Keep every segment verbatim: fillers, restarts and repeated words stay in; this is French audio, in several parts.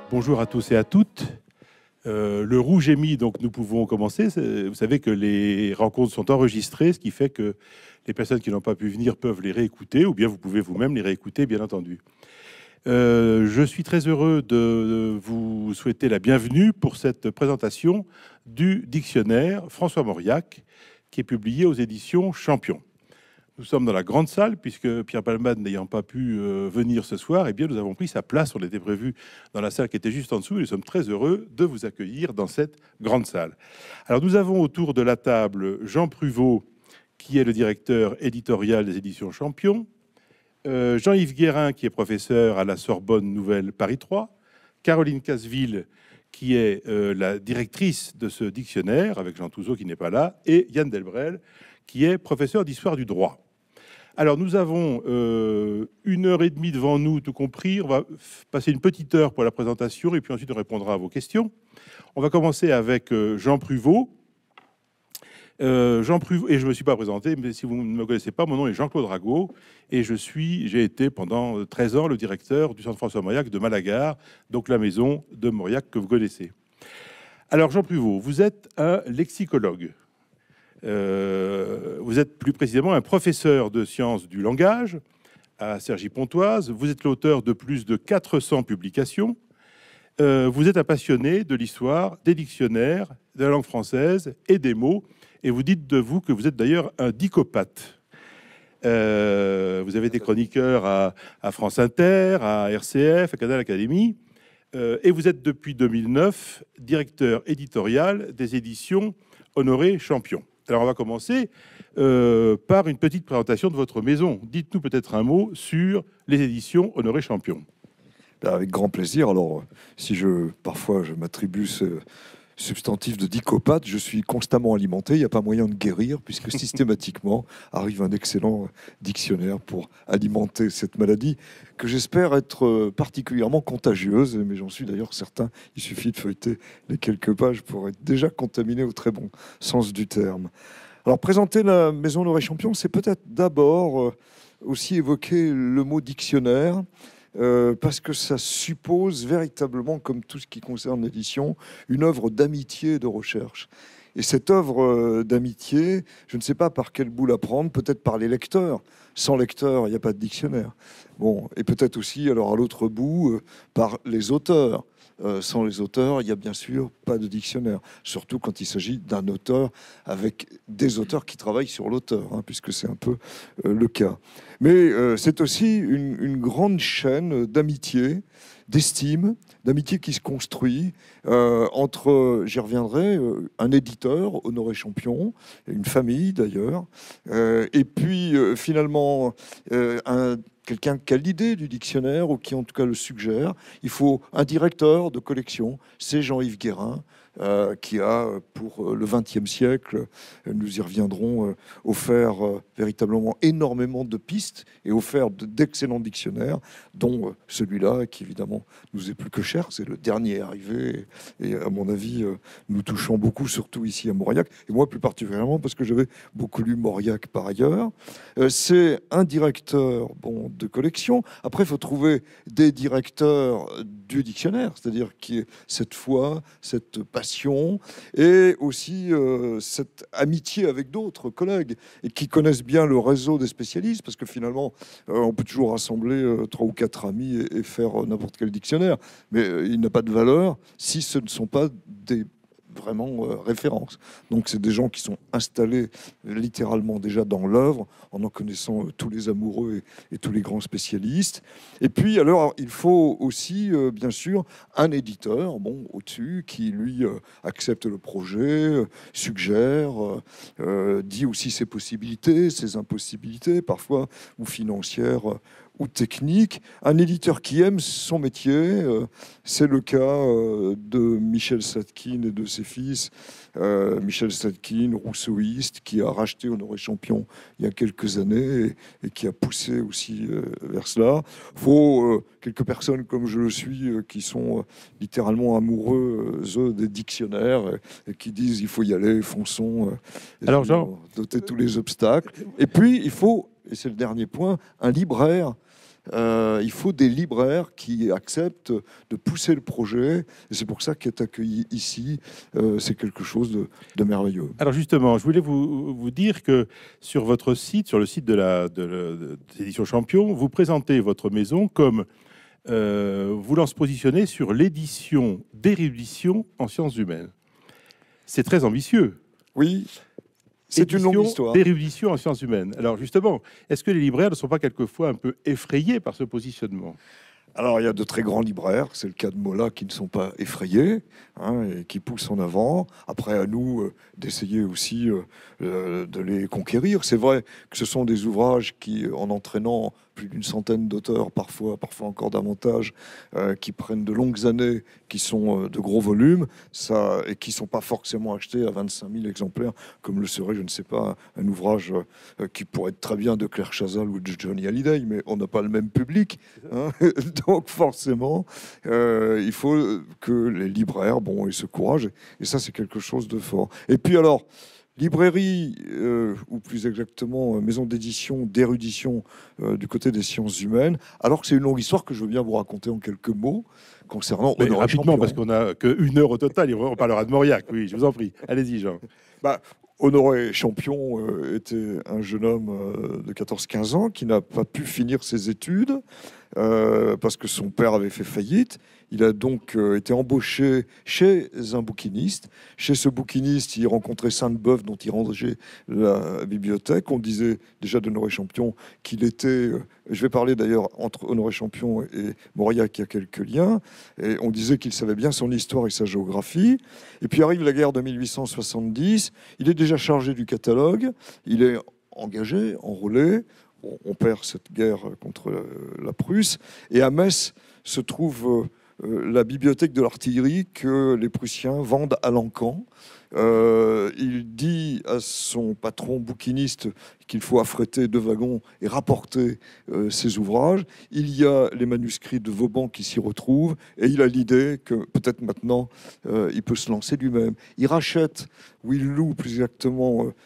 Bonjour à tous et à toutes. Euh, le rouge est mis, donc nous pouvons commencer. Vous savez que les rencontres sont enregistrées, ce qui fait que les personnes qui n'ont pas pu venir peuvent les réécouter, ou bien vous pouvez vous-même les réécouter, bien entendu. Euh, je suis très heureux de vous souhaiter la bienvenue pour cette présentation du dictionnaire François Mauriac, qui est publié aux éditions Champion. Nous sommes dans la grande salle, puisque Pierre Palmade n'ayant pas pu euh, venir ce soir, eh bien, nous avons pris sa place. On était prévu dans la salle qui était juste en dessous, et nous sommes très heureux de vous accueillir dans cette grande salle. Alors, nous avons autour de la table Jean Pruvot, qui est le directeur éditorial des éditions Champion, euh, Jean-Yves Guérin, qui est professeur à la Sorbonne Nouvelle Paris trois, Caroline Casseville, qui est euh, la directrice de ce dictionnaire, avec Jean Touzeau qui n'est pas là, et Yann Delbrel, qui est professeur d'histoire du droit. Alors, nous avons euh, une heure et demie devant nous, tout compris. On va passer une petite heure pour la présentation et puis ensuite on répondra à vos questions. On va commencer avec euh, Jean Pruvot. Euh, Jean Pruvot, et je ne me suis pas présenté, mais si vous ne me connaissez pas, mon nom est Jean-Claude Rago et je suis, j'ai été pendant treize ans le directeur du Centre François Mauriac de Malagar, donc la maison de Mauriac que vous connaissez. Alors, Jean Pruvot, vous êtes un lexicologue. Euh, vous êtes plus précisément un professeur de sciences du langage à Cergy-Pontoise. Vous êtes l'auteur de plus de quatre cents publications. Euh, vous êtes un passionné de l'histoire, des dictionnaires, de la langue française et des mots. Et vous dites de vous que vous êtes d'ailleurs un dicopathe. Euh, vous avez été chroniqueur à, à France Inter, à R C F, à Canal Académie. Euh, et vous êtes depuis deux mille neuf directeur éditorial des éditions Honoré Champion. Alors, on va commencer euh, par une petite présentation de votre maison. Dites-nous peut-être un mot sur les éditions Honoré Champion. Avec grand plaisir. Alors, si je, parfois je m'attribue ce substantif de dicopathe, je suis constamment alimenté. Il n'y a pas moyen de guérir, puisque systématiquement arrive un excellent dictionnaire pour alimenter cette maladie, que j'espère être particulièrement contagieuse. Mais j'en suis d'ailleurs certain. Il suffit de feuilleter les quelques pages pour être déjà contaminé au très bon sens du terme. Alors, présenter la Maison Honoré Champion, c'est peut-être d'abord aussi évoquer le mot dictionnaire. Euh, parce que ça suppose véritablement, comme tout ce qui concerne l'édition, une œuvre d'amitié et de recherche. Et cette œuvre euh, d'amitié, je ne sais pas par quel bout la prendre, peut-être par les lecteurs. Sans lecteurs, il n'y a pas de dictionnaire. Bon, et peut-être aussi, alors à l'autre bout, euh, par les auteurs. Euh, sans les auteurs, il n'y a bien sûr pas de dictionnaire, surtout quand il s'agit d'un auteur avec des auteurs qui travaillent sur l'auteur, hein, puisque c'est un peu euh, le cas. Mais euh, c'est aussi une, une grande chaîne d'amitié, d'estime, d'amitié qui se construit euh, entre, j'y reviendrai, euh, un éditeur, Honoré Champion, une famille d'ailleurs, euh, et puis euh, finalement euh, un quelqu'un qui a l'idée du dictionnaire ou qui en tout cas le suggère. Il faut un directeur de collection, c'est Jean-Yves Guérin, euh, qui a pour le vingtième siècle, nous y reviendrons, euh, offert euh, véritablement énormément de pistes et offert d'excellents dictionnaires, dont euh, celui-là qui évidemment nous est plus que cher, c'est le dernier arrivé et à mon avis euh, nous touchons beaucoup, surtout ici à Mauriac, et moi plus particulièrement parce que j'avais beaucoup lu Mauriac par ailleurs. Euh, c'est un directeur bon, de collection. Après, il faut trouver des directeurs du dictionnaire, c'est-à-dire qui est cette foi, cette passion et aussi euh, cette amitié avec d'autres collègues et qui connaissent bien le réseau des spécialistes, parce que finalement, euh, on peut toujours rassembler euh, trois ou quatre amis et, et faire euh, n'importe quel dictionnaire, mais euh, il n'a pas de valeur si ce ne sont pas des vraiment euh, référence. Donc c'est des gens qui sont installés littéralement déjà dans l'œuvre en en connaissant euh, tous les amoureux et, et tous les grands spécialistes. Et puis alors il faut aussi euh, bien sûr un éditeur bon au-dessus qui lui euh, accepte le projet, euh, suggère, euh, euh, dit aussi ses possibilités, ses impossibilités parfois ou financières euh, ou technique, un éditeur qui aime son métier. Euh, c'est le cas euh, de Michel Sadkine et de ses fils. Euh, Michel Sadkine, rousseauiste, qui a racheté Honoré Champion il y a quelques années et, et qui a poussé aussi euh, vers cela. Il faut euh, quelques personnes comme je le suis euh, qui sont euh, littéralement amoureux euh, des dictionnaires et, et qui disent il faut y aller, fonçons, euh, Alors Jean, doter tous les obstacles. Et puis il faut, et c'est le dernier point, un libraire. euh, il faut des libraires qui acceptent de pousser le projet. Et c'est pour ça qu'être accueilli ici, euh, c'est quelque chose de, de merveilleux. Alors justement, je voulais vous, vous dire que sur votre site, sur le site de la de, la- de l'édition Champion, vous présentez votre maison comme euh, voulant se positionner sur l'édition d'érudition en sciences humaines. C'est très ambitieux. Oui, c'est une longue Édition histoire. d'érudition en sciences humaines. Alors justement, est-ce que les libraires ne sont pas quelquefois un peu effrayés par ce positionnement? Alors, il y a de très grands libraires, c'est le cas de Mola, qui ne sont pas effrayés, hein, et qui poussent en avant. Après, à nous euh, d'essayer aussi euh, euh, de les conquérir. C'est vrai que ce sont des ouvrages qui, en entraînant plus d'une centaine d'auteurs, parfois, parfois encore davantage, euh, qui prennent de longues années, qui sont euh, de gros volumes, ça, et qui ne sont pas forcément achetés à vingt-cinq mille exemplaires, comme le serait, je ne sais pas, un ouvrage euh, qui pourrait être très bien de Claire Chazal ou de Johnny Hallyday, mais on n'a pas le même public, hein. Donc forcément, euh, il faut que les libraires, bon, aient ce courage. Et ça, c'est quelque chose de fort. Et puis alors, librairie, euh, ou plus exactement euh, maison d'édition, d'érudition euh, du côté des sciences humaines, alors que c'est une longue histoire que je veux bien vous raconter en quelques mots concernant Mais Honoré rapidement, Champion. parce qu'on n'a qu'une heure au total, et on parlera de Mauriac. Oui, je vous en prie. Allez-y, Jean. Bah, Honoré Champion euh, était un jeune homme euh, de quatorze quinze ans qui n'a pas pu finir ses études euh, parce que son père avait fait faillite. Il a donc euh, été embauché chez un bouquiniste. Chez ce bouquiniste, il rencontrait Sainte-Beuve, dont il rangeait la bibliothèque. On disait déjà d'Honoré Champion qu'il était... euh, je vais parler d'ailleurs entre Honoré Champion et Mauriac, il y a quelques liens. Et on disait qu'il savait bien son histoire et sa géographie. Et puis arrive la guerre de mille huit cent soixante-dix. Il est déjà chargé du catalogue. Il est engagé, enrôlé. Bon, on perd cette guerre contre la Prusse. Et à Metz se trouve euh, la bibliothèque de l'artillerie que les Prussiens vendent à Lacan. Euh, il dit à son patron bouquiniste qu'il faut affréter deux wagons et rapporter euh, ses ouvrages. Il y a les manuscrits de Vauban qui s'y retrouvent et il a l'idée que peut-être maintenant euh, il peut se lancer lui-même. Il rachète, ou il loue plus exactement, euh,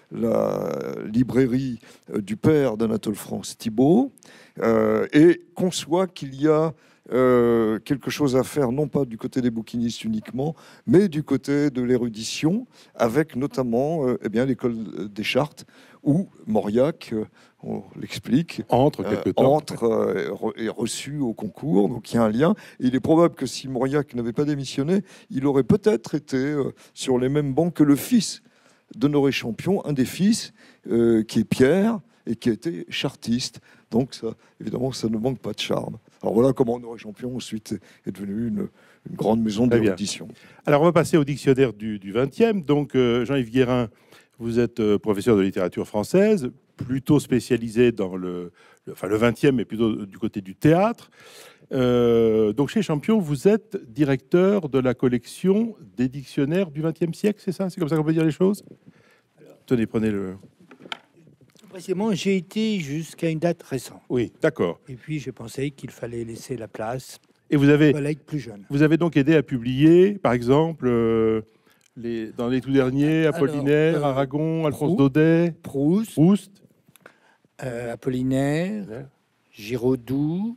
la librairie euh, du père d'Anatole France Thibault euh, et conçoit qu'il y a Euh, quelque chose à faire, non pas du côté des bouquinistes uniquement, mais du côté de l'érudition, avec notamment euh, eh bien, l'école des Chartes, où Mauriac, euh, on l'explique, Entre quelque euh, temps. entre euh, est reçu au concours, donc il y a un lien. Et il est probable que si Mauriac n'avait pas démissionné, il aurait peut-être été euh, sur les mêmes bancs que le fils d'Honoré Champion, un des fils, euh, qui est Pierre, et qui a été chartiste. Donc, ça, évidemment, ça ne manque pas de charme. Alors voilà comment Honoré Champion ensuite est devenu une, une grande maison d'érudition. Alors, on va passer au dictionnaire du, du vingtième. Donc, euh, Jean-Yves Guérin, vous êtes euh, professeur de littérature française, plutôt spécialisé dans le, le, enfin, le vingtième, mais plutôt du côté du théâtre. Euh, donc, chez Champion, vous êtes directeur de la collection des dictionnaires du vingtième siècle, c'est ça? C'est comme ça qu'on peut dire les choses? Tenez, prenez le... Précisément, j'ai été jusqu'à une date récente. Oui, d'accord. Et puis, j'ai pensé qu'il fallait laisser la place Et vous avez, aux collègues plus jeunes. vous avez donc aidé à publier, par exemple, euh, les, dans les tout derniers, Apollinaire, Alors, euh, Aragon, Alphonse Proust, Daudet, Proust, Proust. euh, Apollinaire, Ouais. Giraudoux,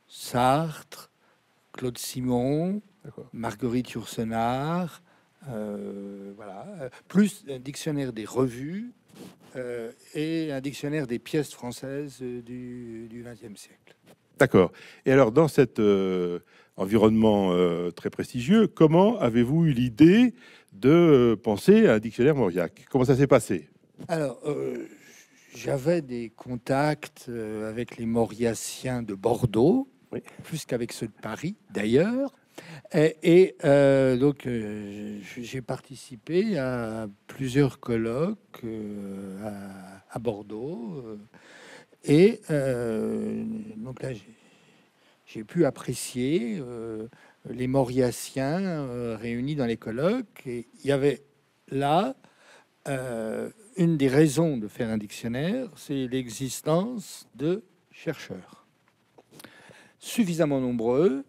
Sartre, Claude Simon, D'accord. Marguerite Yourcenar, euh, voilà, euh, plus un dictionnaire des revues euh, et un dictionnaire des pièces françaises euh, du vingtième siècle. D'accord. Et alors, dans cet euh, environnement euh, très prestigieux, comment avez-vous eu l'idée de euh, penser à un dictionnaire Mauriac? Comment ça s'est passé? Alors, euh, j'avais des contacts euh, avec les Mauriaciens de Bordeaux, Oui. plus qu'avec ceux de Paris, d'ailleurs. Et, et, euh, donc, euh, j'ai participé à plusieurs colloques euh, à, à Bordeaux. Euh, et euh, donc là, j'ai, j'ai pu apprécier euh, les Mauriaciens euh, réunis dans les colloques. Et il y avait là euh, une des raisons de faire un dictionnaire, c'est l'existence de chercheurs suffisamment nombreux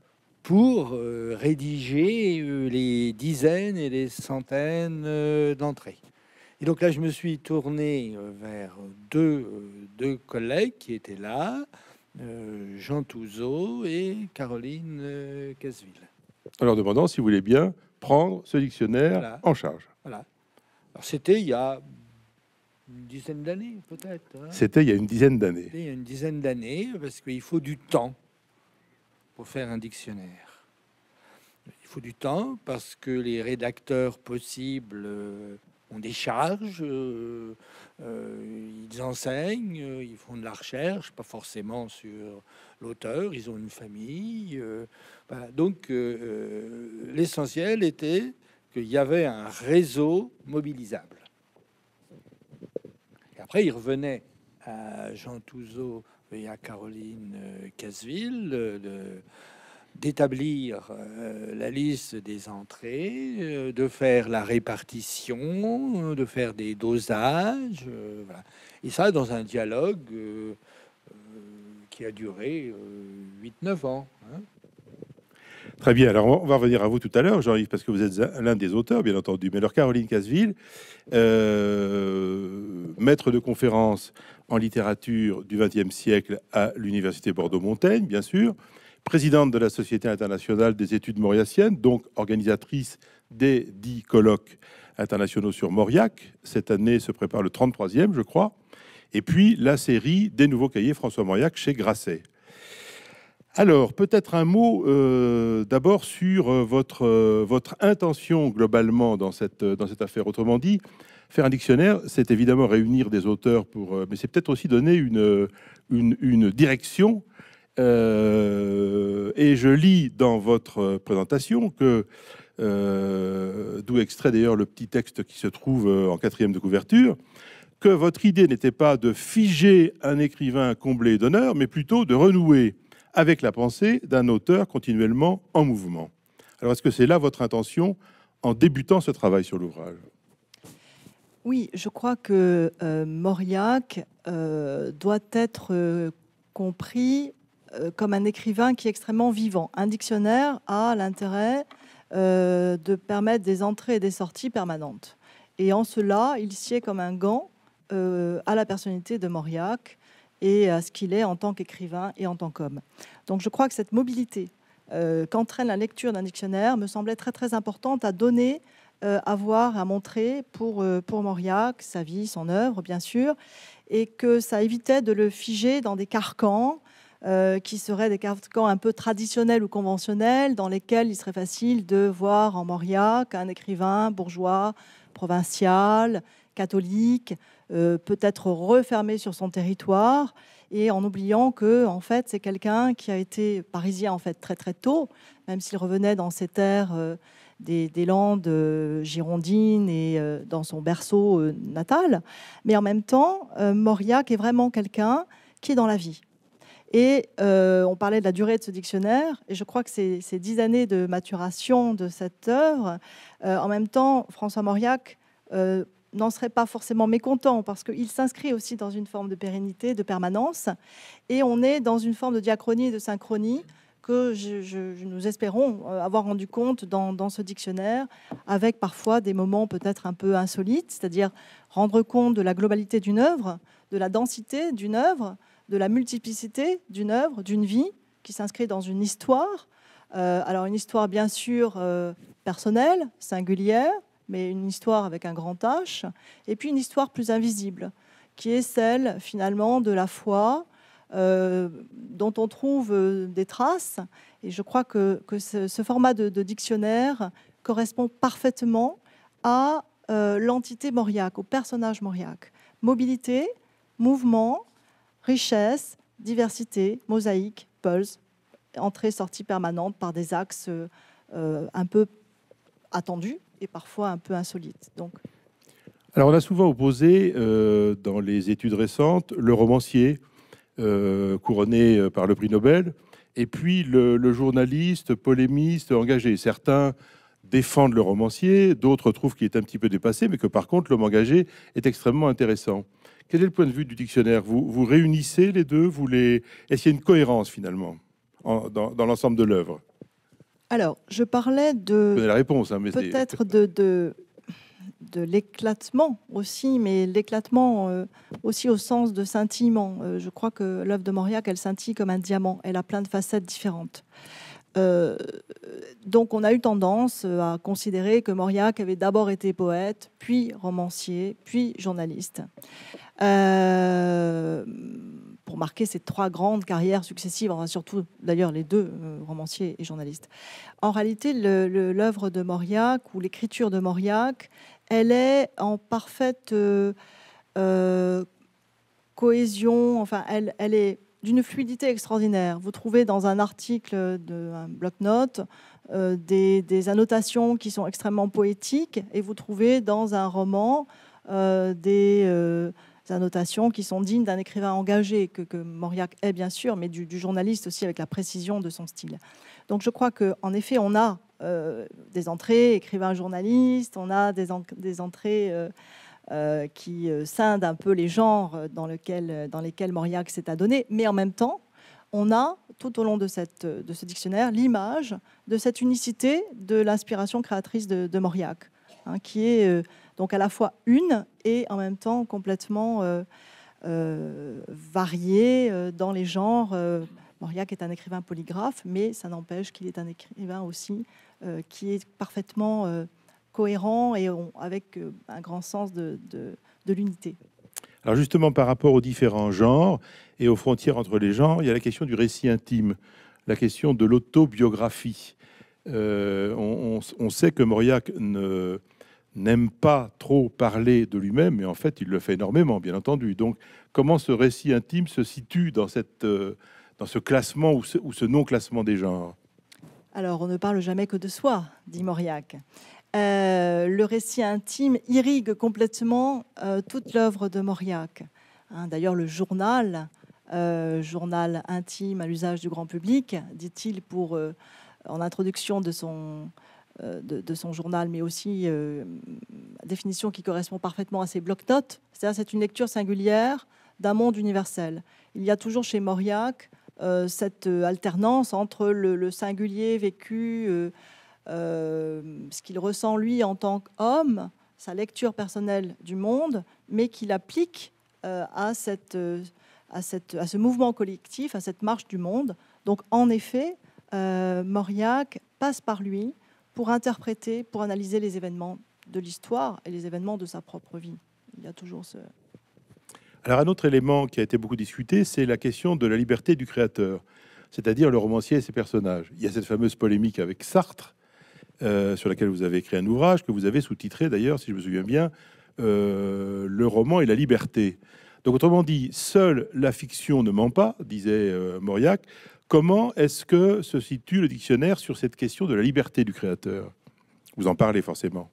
pour euh, rédiger euh, les dizaines et les centaines euh, d'entrées. Et donc là, je me suis tourné euh, vers deux, euh, deux collègues qui étaient là, euh, Jean Touzeau et Caroline euh, Casville. En leur demandant si vous voulez bien prendre ce dictionnaire Voilà. en charge. Voilà. Alors c'était il y a une dizaine d'années, peut-être. Hein. C'était il y a une dizaine d'années. C'était il y a une dizaine d'années, parce qu'il faut du temps pour faire un dictionnaire. Il faut du temps parce que les rédacteurs possibles euh, ont des charges, euh, euh, ils enseignent, euh, ils font de la recherche, pas forcément sur l'auteur, ils ont une famille. Euh, voilà. Donc euh, euh, l'essentiel était qu'il y avait un réseau mobilisable. Et après, il revenait à Jean Touzeau et à Caroline euh, Casville euh, de d'établir euh, la liste des entrées, euh, de faire la répartition, euh, de faire des dosages, euh, voilà. Et ça dans un dialogue euh, euh, qui a duré euh, huit neuf ans. Hein. Très bien. Alors, on va revenir à vous tout à l'heure, Jean-Yves, parce que vous êtes l'un des auteurs, bien entendu. Mais alors, Caroline Casville, euh, maître de conférence en littérature du vingtième siècle à l'Université Bordeaux-Montaigne, bien sûr, présidente de la Société internationale des études mauriaciennes, donc organisatrice des dix colloques internationaux sur Mauriac. Cette année se prépare le trente-troisième, je crois. Et puis, la série des nouveaux cahiers François Mauriac chez Grasset. Alors, peut-être un mot euh, d'abord sur euh, votre, euh, votre intention globalement dans cette, dans cette affaire. Autrement dit, faire un dictionnaire, c'est évidemment réunir des auteurs, pour, euh, mais c'est peut-être aussi donner une, une, une direction. Euh, et je lis dans votre présentation que, euh, d'où extrait d'ailleurs le petit texte qui se trouve en quatrième de couverture, que votre idée n'était pas de figer un écrivain comblé d'honneur, mais plutôt de renouer avec la pensée d'un auteur continuellement en mouvement. Alors, est-ce que c'est là votre intention en débutant ce travail sur l'ouvrage? Oui, je crois que euh, Mauriac euh, doit être euh, compris euh, comme un écrivain qui est extrêmement vivant. Un dictionnaire a l'intérêt euh, de permettre des entrées et des sorties permanentes. Et en cela, il sied comme un gant euh, à la personnalité de Mauriac et à ce qu'il est en tant qu'écrivain et en tant qu'homme. Donc je crois que cette mobilité euh, qu'entraîne la lecture d'un dictionnaire me semblait très très importante à donner, euh, à voir, à montrer pour, euh, pour Mauriac, sa vie, son œuvre bien sûr, et que ça évitait de le figer dans des carcans euh, qui seraient des carcans un peu traditionnels ou conventionnels, dans lesquels il serait facile de voir en Mauriac un écrivain bourgeois, provincial, catholique, euh, peut-être refermé sur son territoire, et en oubliant que en fait c'est quelqu'un qui a été parisien en fait très très tôt, même s'il revenait dans ses terres euh, des, des Landes euh, girondines et euh, dans son berceau euh, natal, mais en même temps euh, Mauriac est vraiment quelqu'un qui est dans la vie. Et euh, on parlait de la durée de ce dictionnaire, et je crois que ces, ces dix années de maturation de cette œuvre, euh, en même temps, François Mauriac euh, n'en serait pas forcément mécontent, parce qu'il s'inscrit aussi dans une forme de pérennité, de permanence, et on est dans une forme de diachronie et de synchronie que je, je, nous espérons avoir rendu compte dans, dans ce dictionnaire, avec parfois des moments peut-être un peu insolites, c'est-à-dire rendre compte de la globalité d'une œuvre, de la densité d'une œuvre, de la multiplicité d'une œuvre, d'une vie qui s'inscrit dans une histoire. Euh, alors une histoire bien sûr euh, personnelle, singulière, mais une histoire avec un grand H, et puis une histoire plus invisible, qui est celle finalement de la foi, euh, dont on trouve euh, des traces. Et je crois que, que ce, ce format de, de dictionnaire correspond parfaitement à euh, l'entité Mauriac, au personnage Mauriac. Mobilité, mouvement, richesse, diversité, mosaïque, pulse, entrée-sortie permanente par des axes euh, un peu attendus et parfois un peu insolites. Donc. Alors on a souvent opposé euh, dans les études récentes le romancier euh, couronné par le prix Nobel et puis le, le journaliste, polémiste, engagé. Certains défendent le romancier, d'autres trouvent qu'il est un petit peu dépassé, mais que par contre l'homme engagé est extrêmement intéressant. Quel est le point de vue du dictionnaire? Vous, vous réunissez les deux, vous les... Est-ce qu'il y a une cohérence finalement en, dans, dans l'ensemble de l'œuvre? Alors, je parlais de... Vous avez la réponse, hein, mais peut-être de, de, de l'éclatement aussi, mais l'éclatement euh, aussi au sens de scintillement. Euh, je crois que l'œuvre de Mauriac, elle scintille comme un diamant. Elle a plein de facettes différentes. Euh, donc on a eu tendance à considérer que Mauriac avait d'abord été poète, puis romancier, puis journaliste. Euh, pour marquer ces trois grandes carrières successives, enfin, surtout d'ailleurs les deux, euh, romanciers et journalistes. En réalité, l'œuvre de Mauriac ou l'écriture de Mauriac, elle est en parfaite euh, euh, cohésion, enfin elle, elle est d'une fluidité extraordinaire. Vous trouvez dans un article d'un bloc-notes euh, des, des annotations qui sont extrêmement poétiques, et vous trouvez dans un roman euh, des... Euh, annotations qui sont dignes d'un écrivain engagé, que, que Mauriac est bien sûr, mais du, du journaliste aussi, avec la précision de son style. Donc je crois qu'en effet, on a euh, des entrées écrivain-journaliste, on a des, en, des entrées euh, euh, qui euh, scindent un peu les genres dans, lequel, dans lesquels Mauriac s'est adonné, mais en même temps, on a, tout au long de, cette, de ce dictionnaire, l'image de cette unicité de l'inspiration créatrice de, de Mauriac, hein, qui est... Euh, donc à la fois une et en même temps complètement euh, euh, variée euh, dans les genres. Euh, Mauriac est un écrivain polygraphe, mais ça n'empêche qu'il est un écrivain aussi euh, qui est parfaitement euh, cohérent et on, avec euh, un grand sens de, de, de l'unité. Alors justement, par rapport aux différents genres et aux frontières entre les genres, il y a la question du récit intime, la question de l'autobiographie. Euh, on, on, on sait que Mauriac ne... n'aime pas trop parler de lui-même, mais en fait, il le fait énormément, bien entendu. Donc, comment ce récit intime se situe dans, cette, euh, dans ce classement ou ce, ou ce non-classement des genres? Alors, on ne parle jamais que de soi, dit Mauriac. Euh, le récit intime irrigue complètement euh, toute l'œuvre de Mauriac. Hein, d'ailleurs, le journal, euh, journal intime à l'usage du grand public, dit-il pour, euh, en introduction de son... De, de son journal, mais aussi euh, définition qui correspond parfaitement à ses bloc-notes. C'est-à-dire, c'est une lecture singulière d'un monde universel. Il y a toujours chez Mauriac euh, cette alternance entre le, le singulier vécu, euh, euh, ce qu'il ressent lui en tant qu'homme, sa lecture personnelle du monde, mais qu'il applique euh, à, cette, à, cette, à ce mouvement collectif, à cette marche du monde. Donc, en effet, euh, Mauriac passe par lui pour interpréter, pour analyser les événements de l'histoire et les événements de sa propre vie. Il y a toujours ce... Alors un autre élément qui a été beaucoup discuté, c'est la question de la liberté du créateur, c'est-à-dire le romancier et ses personnages. Il y a cette fameuse polémique avec Sartre, euh, sur laquelle vous avez écrit un ouvrage, que vous avez sous-titré d'ailleurs, si je me souviens bien, euh, Le roman et la liberté. Donc autrement dit, seule la fiction ne ment pas, disait euh, Mauriac. Comment est-ce que se situe le dictionnaire sur cette question de la liberté du créateur? Vous en parlez forcément.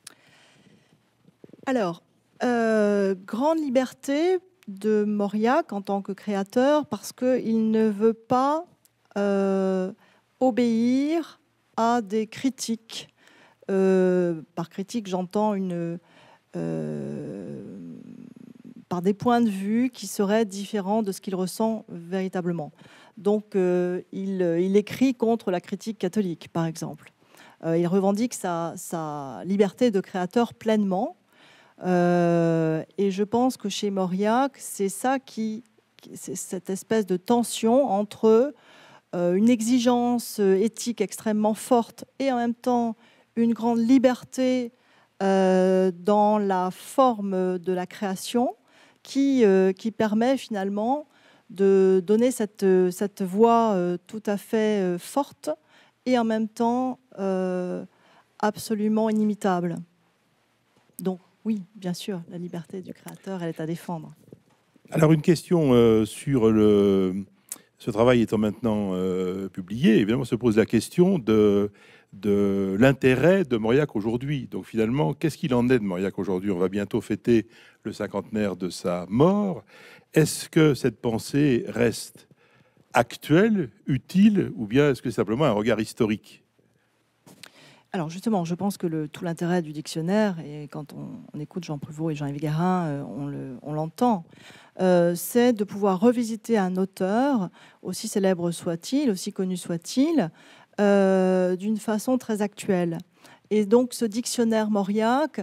Alors, euh, grande liberté de Mauriac en tant que créateur, parce qu'il ne veut pas euh, obéir à des critiques. Euh, par critique, j'entends une... Euh, par des points de vue qui seraient différents de ce qu'il ressent véritablement. Donc, euh, il, il écrit contre la critique catholique, par exemple. Euh, il revendique sa, sa liberté de créateur pleinement. Euh, et je pense que chez Mauriac, c'est ça qui, c'est cette espèce de tension entre euh, une exigence éthique extrêmement forte et en même temps une grande liberté euh, dans la forme de la création qui, euh, qui permet finalement de donner cette, cette voix euh, tout à fait euh, forte et en même temps euh, absolument inimitable. Donc oui, bien sûr, la liberté du créateur, elle est à défendre. Alors une question euh, sur le... Ce travail étant maintenant euh, publié, évidemment se pose la question de, de l'intérêt de Mauriac aujourd'hui. Donc finalement, qu'est-ce qu'il en est de Mauriac aujourd'hui? On va bientôt fêter le cinquantenaire de sa mort. Est-ce que cette pensée reste actuelle, utile, ou bien est-ce que c'est simplement un regard historique? Alors justement, je pense que le, tout l'intérêt du dictionnaire, et quand on, on écoute Jean Pruvot et Jean-Yves Guérin, euh, on, le, on l'entend, euh, c'est de pouvoir revisiter un auteur, aussi célèbre soit-il, aussi connu soit-il, euh, d'une façon très actuelle. Et donc ce dictionnaire Mauriac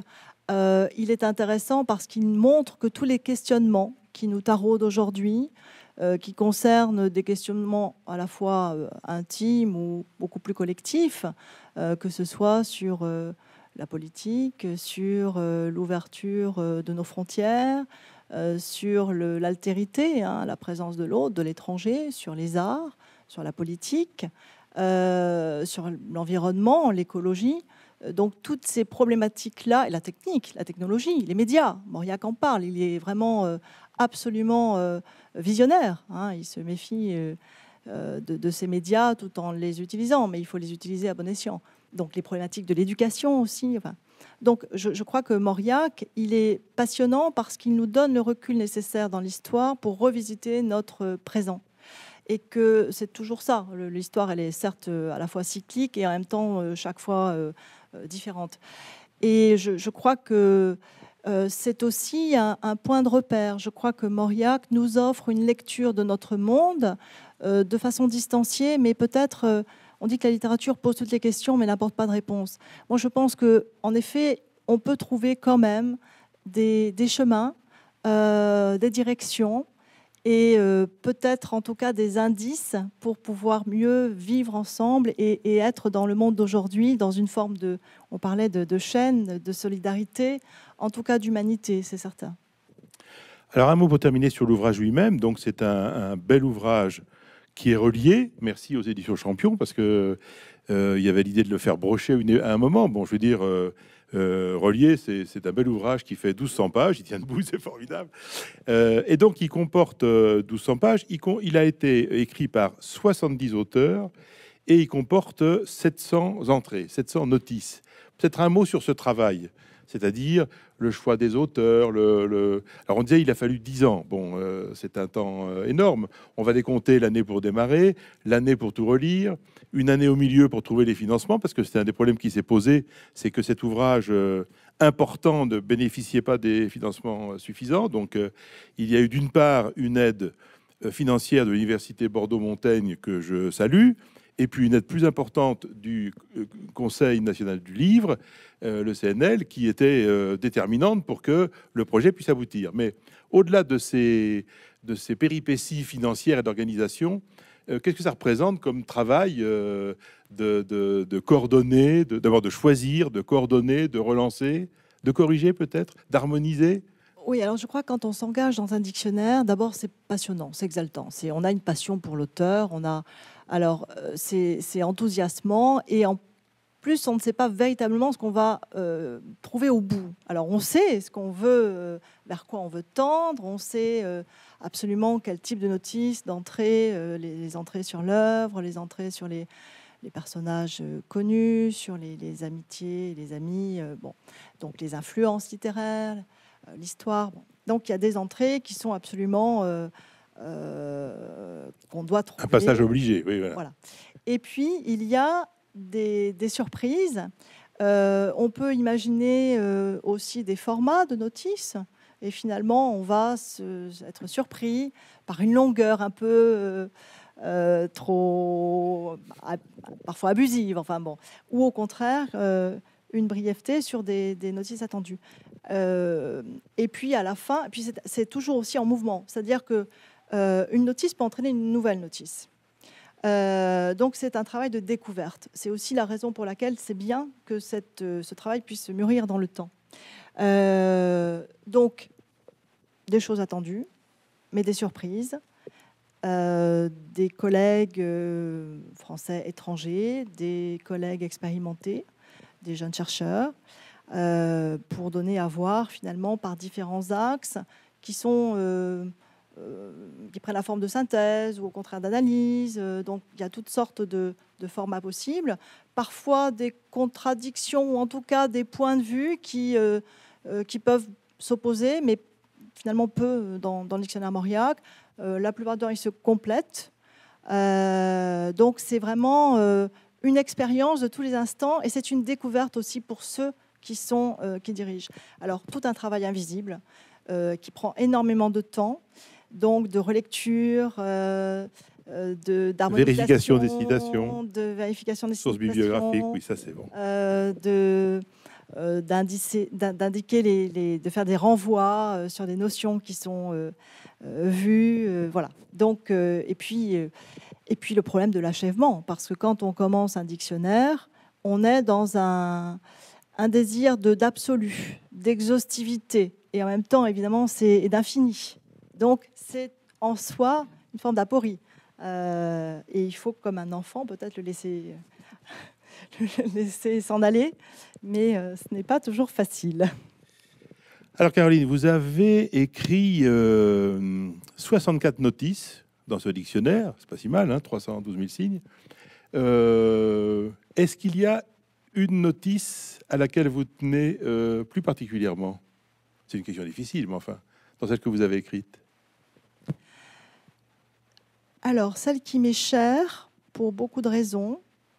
Euh, il est intéressant parce qu'il montre que tous les questionnements qui nous taraudent aujourd'hui, euh, qui concernent des questionnements à la fois euh, intimes ou beaucoup plus collectifs, euh, que ce soit sur euh, la politique, sur euh, l'ouverture euh, de nos frontières, euh, sur le- l'altérité, hein, la présence de l'autre, de l'étranger, sur les arts, sur la politique, euh, sur l'environnement, l'écologie. Donc toutes ces problématiques-là, et la technique, la technologie, les médias, Mauriac en parle, il est vraiment euh, absolument euh, visionnaire, hein, il se méfie euh, euh, de, de ces médias tout en les utilisant, mais il faut les utiliser à bon escient. Donc les problématiques de l'éducation aussi. Enfin. Donc je, je crois que Mauriac, il est passionnant parce qu'il nous donne le recul nécessaire dans l'histoire pour revisiter notre présent. Et que c'est toujours ça. L'histoire, elle est certes à la fois cyclique et en même temps chaque fois euh, euh, différente. Et je, je crois que euh, c'est aussi un, un point de repère. Je crois que Mauriac nous offre une lecture de notre monde euh, de façon distanciée, mais peut-être, euh, on dit que la littérature pose toutes les questions, mais n'apporte pas de réponse. Moi, je pense qu'en effet, on peut trouver quand même des, des chemins, euh, des directions, et euh, peut-être en tout cas des indices pour pouvoir mieux vivre ensemble et, et être dans le monde d'aujourd'hui, dans une forme de, on parlait de, de chaîne, de solidarité, en tout cas d'humanité, c'est certain. Alors un mot pour terminer sur l'ouvrage lui-même. Donc c'est un, un bel ouvrage qui est relié, merci aux éditions Champion, parce que euh, il y avait l'idée de le faire brocher une, à un moment. Bon, je veux dire... Euh, Euh, relié, c'est un bel ouvrage qui fait douze cents pages, il tient debout, c'est formidable. Euh, et donc, il comporte euh, douze cents pages. Il, il a été écrit par soixante-dix auteurs et il comporte sept cents entrées, sept cents notices. Peut-être un mot sur ce travail, c'est-à-dire le choix des auteurs. Le, le... Alors, on disait il a fallu dix ans. Bon, euh, c'est un temps euh, énorme. On va décompter l'année pour démarrer, l'année pour tout relire, une année au milieu pour trouver les financements, parce que c'est un des problèmes qui s'est posé, c'est que cet ouvrage euh, important ne bénéficiait pas des financements euh, suffisants. Donc, euh, il y a eu d'une part une aide euh, financière de l'Université Bordeaux-Montaigne que je salue, et puis une aide plus importante du Conseil national du livre, euh, le C N L, qui était euh, déterminante pour que le projet puisse aboutir. Mais au-delà de ces, de ces péripéties financières et d'organisation, euh, qu'est-ce que ça représente comme travail euh, de, de, de coordonner, d'abord de, de choisir, de coordonner, de relancer, de corriger peut-être, d'harmoniser? Oui, alors je crois que quand on s'engage dans un dictionnaire, d'abord c'est passionnant, c'est exaltant. On a une passion pour l'auteur, on a... Alors c'est enthousiasmant et en plus on ne sait pas véritablement ce qu'on va euh, trouver au bout. Alors on sait ce qu'on veut, euh, vers quoi on veut tendre, on sait euh, absolument quel type de notice, d'entrée, euh, les, les entrées sur l'œuvre, les entrées sur les, les personnages euh, connus, sur les, les amitiés, les amis, euh, bon, donc les influences littéraires, euh, l'histoire. Bon. Donc il y a des entrées qui sont absolument euh, euh, qu'on doit trouver. Un passage obligé, oui. Voilà. Voilà. Et puis il y a des, des surprises. Euh, on peut imaginer euh, aussi des formats de notices. Et finalement, on va se, être surpris par une longueur un peu euh, euh, trop, ab, parfois abusive. Enfin bon, ou au contraire, euh, une brièveté sur des, des notices attendues. Euh, et puis à la fin, puis c'est toujours aussi en mouvement. C'est-à-dire que euh, une notice peut entraîner une nouvelle notice. Euh, donc c'est un travail de découverte. C'est aussi la raison pour laquelle c'est bien que cette, euh, ce travail puisse se mûrir dans le temps. Euh, donc des choses attendues, mais des surprises, euh, des collègues euh, français étrangers, des collègues expérimentés, des jeunes chercheurs, euh, pour donner à voir finalement par différents axes qui sont euh, Euh, qui prennent la forme de synthèse ou au contraire d'analyse. Euh, donc il y a toutes sortes de, de formats possibles. Parfois des contradictions ou en tout cas des points de vue qui, euh, euh, qui peuvent s'opposer, mais finalement peu dans, dans le dictionnaire Mauriac. Euh, la plupart du temps, ils se complètent. Euh, donc c'est vraiment euh, une expérience de tous les instants et c'est une découverte aussi pour ceux qui, sont, euh, qui dirigent. Alors tout un travail invisible euh, qui prend énormément de temps. Donc de relecture, euh, de vérification des citations, de vérification des sources citations, bibliographiques, oui, ça c'est bon. Euh, de euh, d'indicer- d'in- d'indiquer les, les- de faire des renvois euh, sur des notions qui sont euh, euh, vues, euh, voilà. Donc, euh, et puis, euh, et puis le problème de l'achèvement, parce que quand on commence un dictionnaire, on est dans un, un désir de d'absolu, d'exhaustivité, et en même temps, évidemment, c'est et d'infini. Donc, c'est en soi une forme d'aporie. Euh, et il faut, comme un enfant, peut-être le laisser, le laisser s'en aller, mais euh, ce n'est pas toujours facile. Alors, Caroline, vous avez écrit euh, soixante-quatre notices dans ce dictionnaire. C'est pas si mal, hein, trois cent douze mille signes. Euh, Est-ce qu'il y a une notice à laquelle vous tenez euh, plus particulièrement? C'est une question difficile, mais enfin, dans celle que vous avez écrite. Alors, celle qui m'est chère, pour beaucoup de raisons,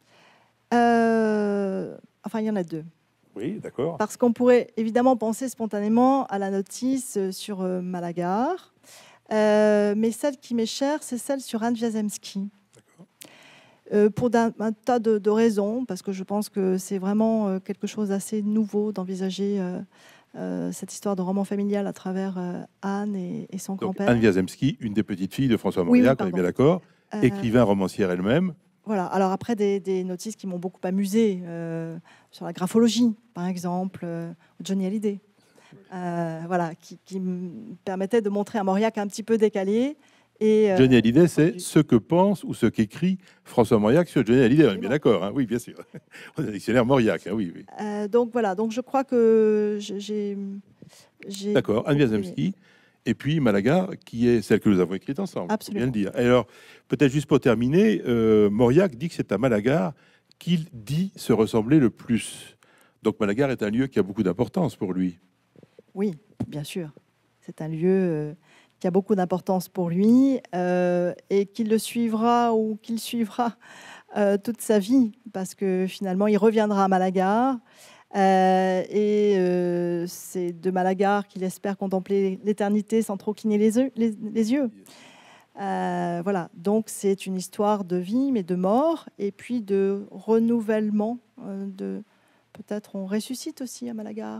euh, enfin, il y en a deux. Oui, d'accord. Parce qu'on pourrait évidemment penser spontanément à la notice sur euh, Malagar, euh, mais celle qui m'est chère, c'est celle sur Anne Wiazemski. Euh, pour d'un- un tas de, de raisons, parce que je pense que c'est vraiment euh, quelque chose d'assez nouveau d'envisager euh, euh, cette histoire de roman familial à travers euh, Anne et, et son Donc, grand-père. Anne Wiazemski, une des petites filles de François Oui, oui, Mauriac, on est pardon. bien d'accord. Euh, Écrivain, romancière elle-même. Voilà. Alors après, des, des notices qui m'ont beaucoup amusé euh, sur la graphologie, par exemple, euh, Johnny Hallyday. Euh, voilà, qui, qui me permettait de montrer un Mauriac un petit peu décalé. Et, euh, Johnny Hallyday, c'est du- ce que pense ou ce qu'écrit François Mauriac sur Johnny Hallyday. On est bien Absolument. d'accord, hein, oui, bien sûr. On a un dictionnaire Mauriac, hein, oui, oui. euh, donc voilà, donc je crois que je- j'ai... j'ai D'accord, Anne beaucoup aimé. Wiazemski. Et puis Malaga, qui est celle que nous avons écrite ensemble, il faut bien Absolument. le dire. Et alors, peut-être juste pour terminer, euh, Mauriac dit que c'est à Malaga qu'il dit se ressembler le plus. Donc Malaga est un lieu qui a beaucoup d'importance pour lui. Oui, bien sûr. C'est un lieu euh, qui a beaucoup d'importance pour lui euh, et qu'il le suivra ou qu'il suivra euh, toute sa vie parce que finalement, il reviendra à Malaga euh, et euh, c'est de Malaga qu'il espère contempler l'éternité sans trop cligner les yeux. Les, les yeux. Euh, voilà, donc c'est une histoire de vie, mais de mort et puis de renouvellement. euh, de Peut-être on ressuscite aussi à Malaga.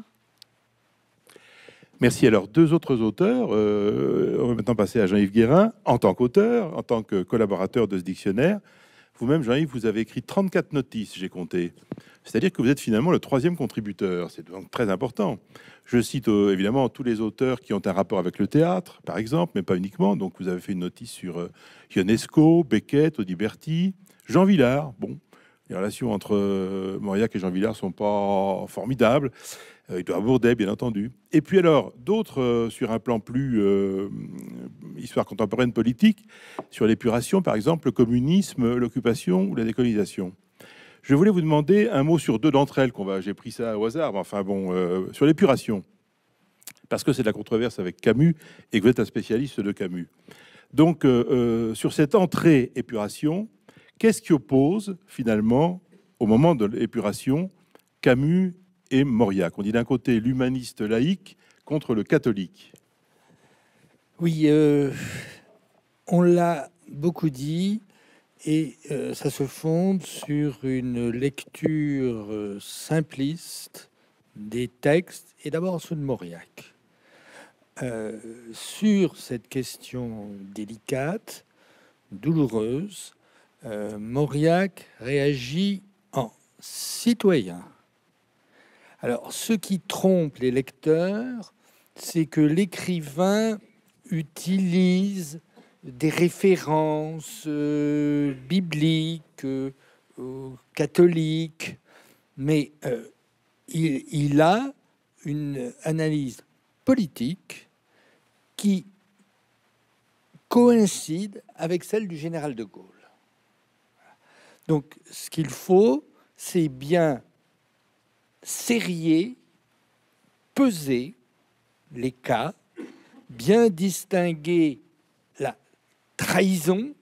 Merci. Alors, deux autres auteurs. Euh, on va maintenant passer à Jean-Yves Guérin, en tant qu'auteur, en tant que collaborateur de ce dictionnaire. Vous-même, Jean-Yves, vous avez écrit trente-quatre notices, j'ai compté. C'est-à-dire que vous êtes finalement le troisième contributeur. C'est donc très important. Je cite euh, évidemment tous les auteurs qui ont un rapport avec le théâtre, par exemple, mais pas uniquement. Donc, vous avez fait une notice sur euh, Ionesco, Beckett, Audiberti, Jean Vilar. Bon, les relations entre euh, Mauriac et Jean Vilar sont pas formidables. Euh, Édouard Bourdet, bien entendu. Et puis alors, d'autres euh, sur un plan plus euh, histoire contemporaine politique, sur l'épuration, par exemple, le communisme, l'occupation ou la décolonisation. Je voulais vous demander un mot sur deux d'entre elles, qu'on va, j'ai pris ça au hasard, mais enfin bon, euh, sur l'épuration, parce que c'est de la controverse avec Camus et que vous êtes un spécialiste de Camus. Donc, euh, euh, sur cette entrée épuration, qu'est-ce qui oppose finalement, au moment de l'épuration, Camus et Mauriac? On dit d'un côté l'humaniste laïque contre le catholique. Oui, euh, on l'a beaucoup dit, et euh, ça se fonde sur une lecture euh, simpliste des textes, et d'abord ceux de Mauriac. Euh, sur cette question délicate, douloureuse, euh, Mauriac réagit en citoyen. Alors, ce qui trompe les lecteurs, c'est que l'écrivain utilise des références euh, bibliques, euh, euh, catholiques, mais euh, il, il a une analyse politique qui coïncide avec celle du général de Gaulle. Donc, ce qu'il faut, c'est bien serrer, peser les cas, bien distinguer la trahison,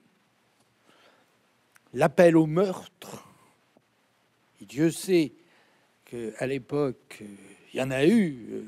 l'appel au meurtre. Et Dieu sait qu'à l'époque, il y en a eu. Euh,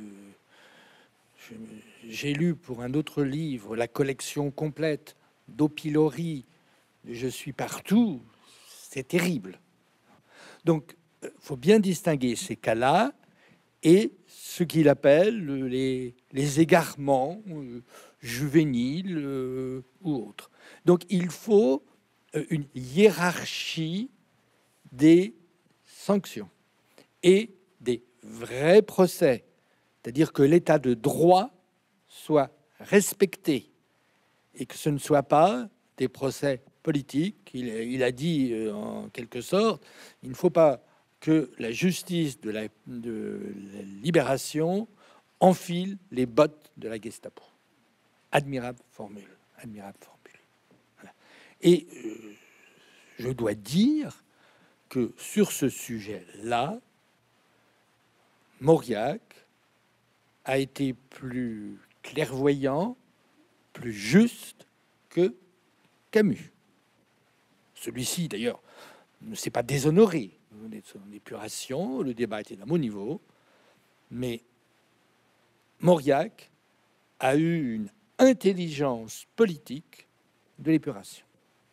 J'ai lu pour un autre livre la collection complète d'Opilori, Je suis partout. C'est terrible. Donc, il faut bien distinguer ces cas-là et ce qu'il appelle les, les égarements euh, juvéniles euh, ou autres. Donc il faut euh, une hiérarchie des sanctions et des vrais procès, c'est-à-dire que l'état de droit soit respecté et que ce ne soit pas des procès politiques. Il, il a dit euh, en quelque sorte, il ne faut pas que la justice de la, de la libération enfile les bottes de la Gestapo. Admirable formule, admirable formule. Voilà. Et euh, je dois dire que sur ce sujet-là, Mauriac a été plus clairvoyant, plus juste que Camus. Celui-ci, d'ailleurs, ne s'est pas déshonoré de son épuration, le débat était d'un bon niveau, mais Mauriac a eu une intelligence politique de l'épuration.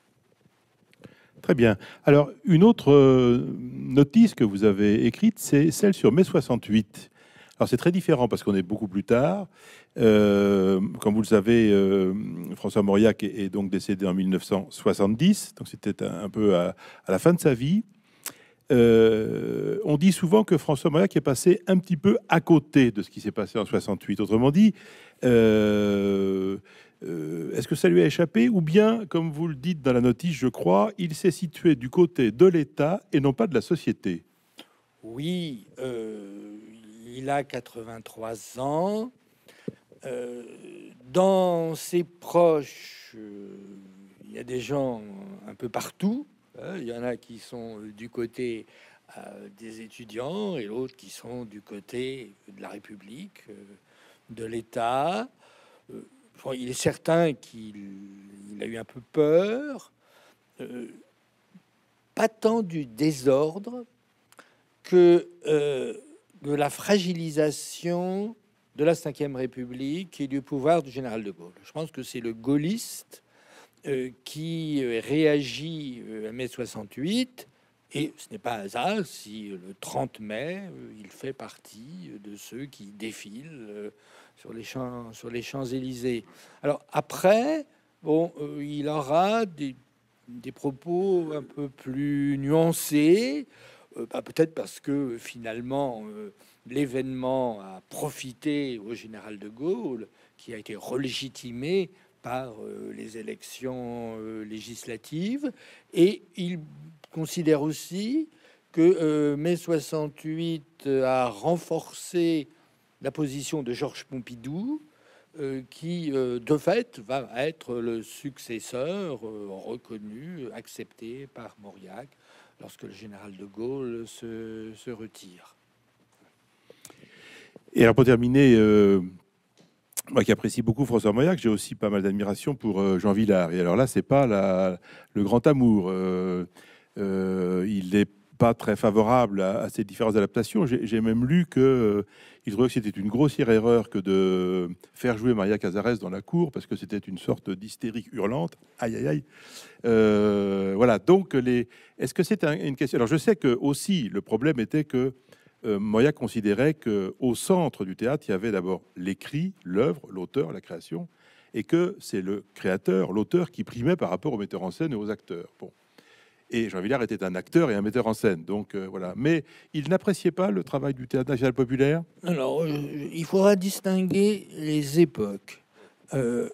Très bien. Alors, une autre euh, notice que vous avez écrite, c'est celle sur mai soixante-huit. Alors, c'est très différent parce qu'on est beaucoup plus tard. Euh, comme vous le savez, euh, François Mauriac est, est donc décédé en mille neuf cent soixante-dix, donc c'était un, un peu à, à la fin de sa vie. Euh, on dit souvent que François Mauriac est passé un petit peu à côté de ce qui s'est passé en soixante-huit. Autrement dit, euh, euh, est-ce que ça lui a échappé ou bien, comme vous le dites dans la notice, je crois, il s'est situé du côté de l'État et non pas de la société? Oui, euh, il a quatre-vingt-trois ans. Euh, dans ses proches, euh, il y a des gens un peu partout. Hein, il y en a qui sont du côté euh, des étudiants et l'autre qui sont du côté de la République, euh, de l'État. Euh, bon, il est certain qu'il il a eu un peu peur, euh, pas tant du désordre que euh, de la fragilisation de la Cinquième République et du pouvoir du général de Gaulle. Je pense que c'est le gaulliste euh, qui euh, réagit euh, à mai soixante-huit, et ce n'est pas un hasard si euh, le trente mai, euh, il fait partie de ceux qui défilent euh, sur les champs, sur les Champs-Élysées. Alors après, bon, euh, il aura des, des propos un peu plus nuancés. Euh, bah, peut-être parce que finalement euh, l'événement a profité au général de Gaulle, qui a été relégitimé par euh, les élections euh, législatives, et il considère aussi que euh, mai soixante-huit a renforcé la position de Georges Pompidou, euh, qui euh, de fait va être le successeur euh, reconnu, accepté par Mauriac lorsque le général de Gaulle se, se retire. Et alors pour terminer, euh, moi qui apprécie beaucoup François Mauriac, j'ai aussi pas mal d'admiration pour euh, Jean Vilar. Et alors là, c'est pas la, le grand amour. Euh, euh, il n'est pas très favorable à, à ces différentes adaptations. J'ai, j'ai même lu que euh, il trouvait que c'était une grossière erreur que de faire jouer Maria Cazares dans la cour parce que c'était une sorte d'hystérique hurlante. Aïe aïe aïe. Euh, voilà. Donc les, est-ce que c'est un, une question? Alors je sais que aussi le problème était que Euh, Mauriac considérait qu'au centre du théâtre, il y avait d'abord l'écrit, l'œuvre, l'auteur, la création, et que c'est le créateur, l'auteur qui primait par rapport au metteur en scène et aux acteurs. Bon. Et Jean Vilar était un acteur et un metteur en scène, donc euh, voilà. Mais il n'appréciait pas le travail du théâtre national populaire. Alors, euh, il faudra distinguer les époques. Euh,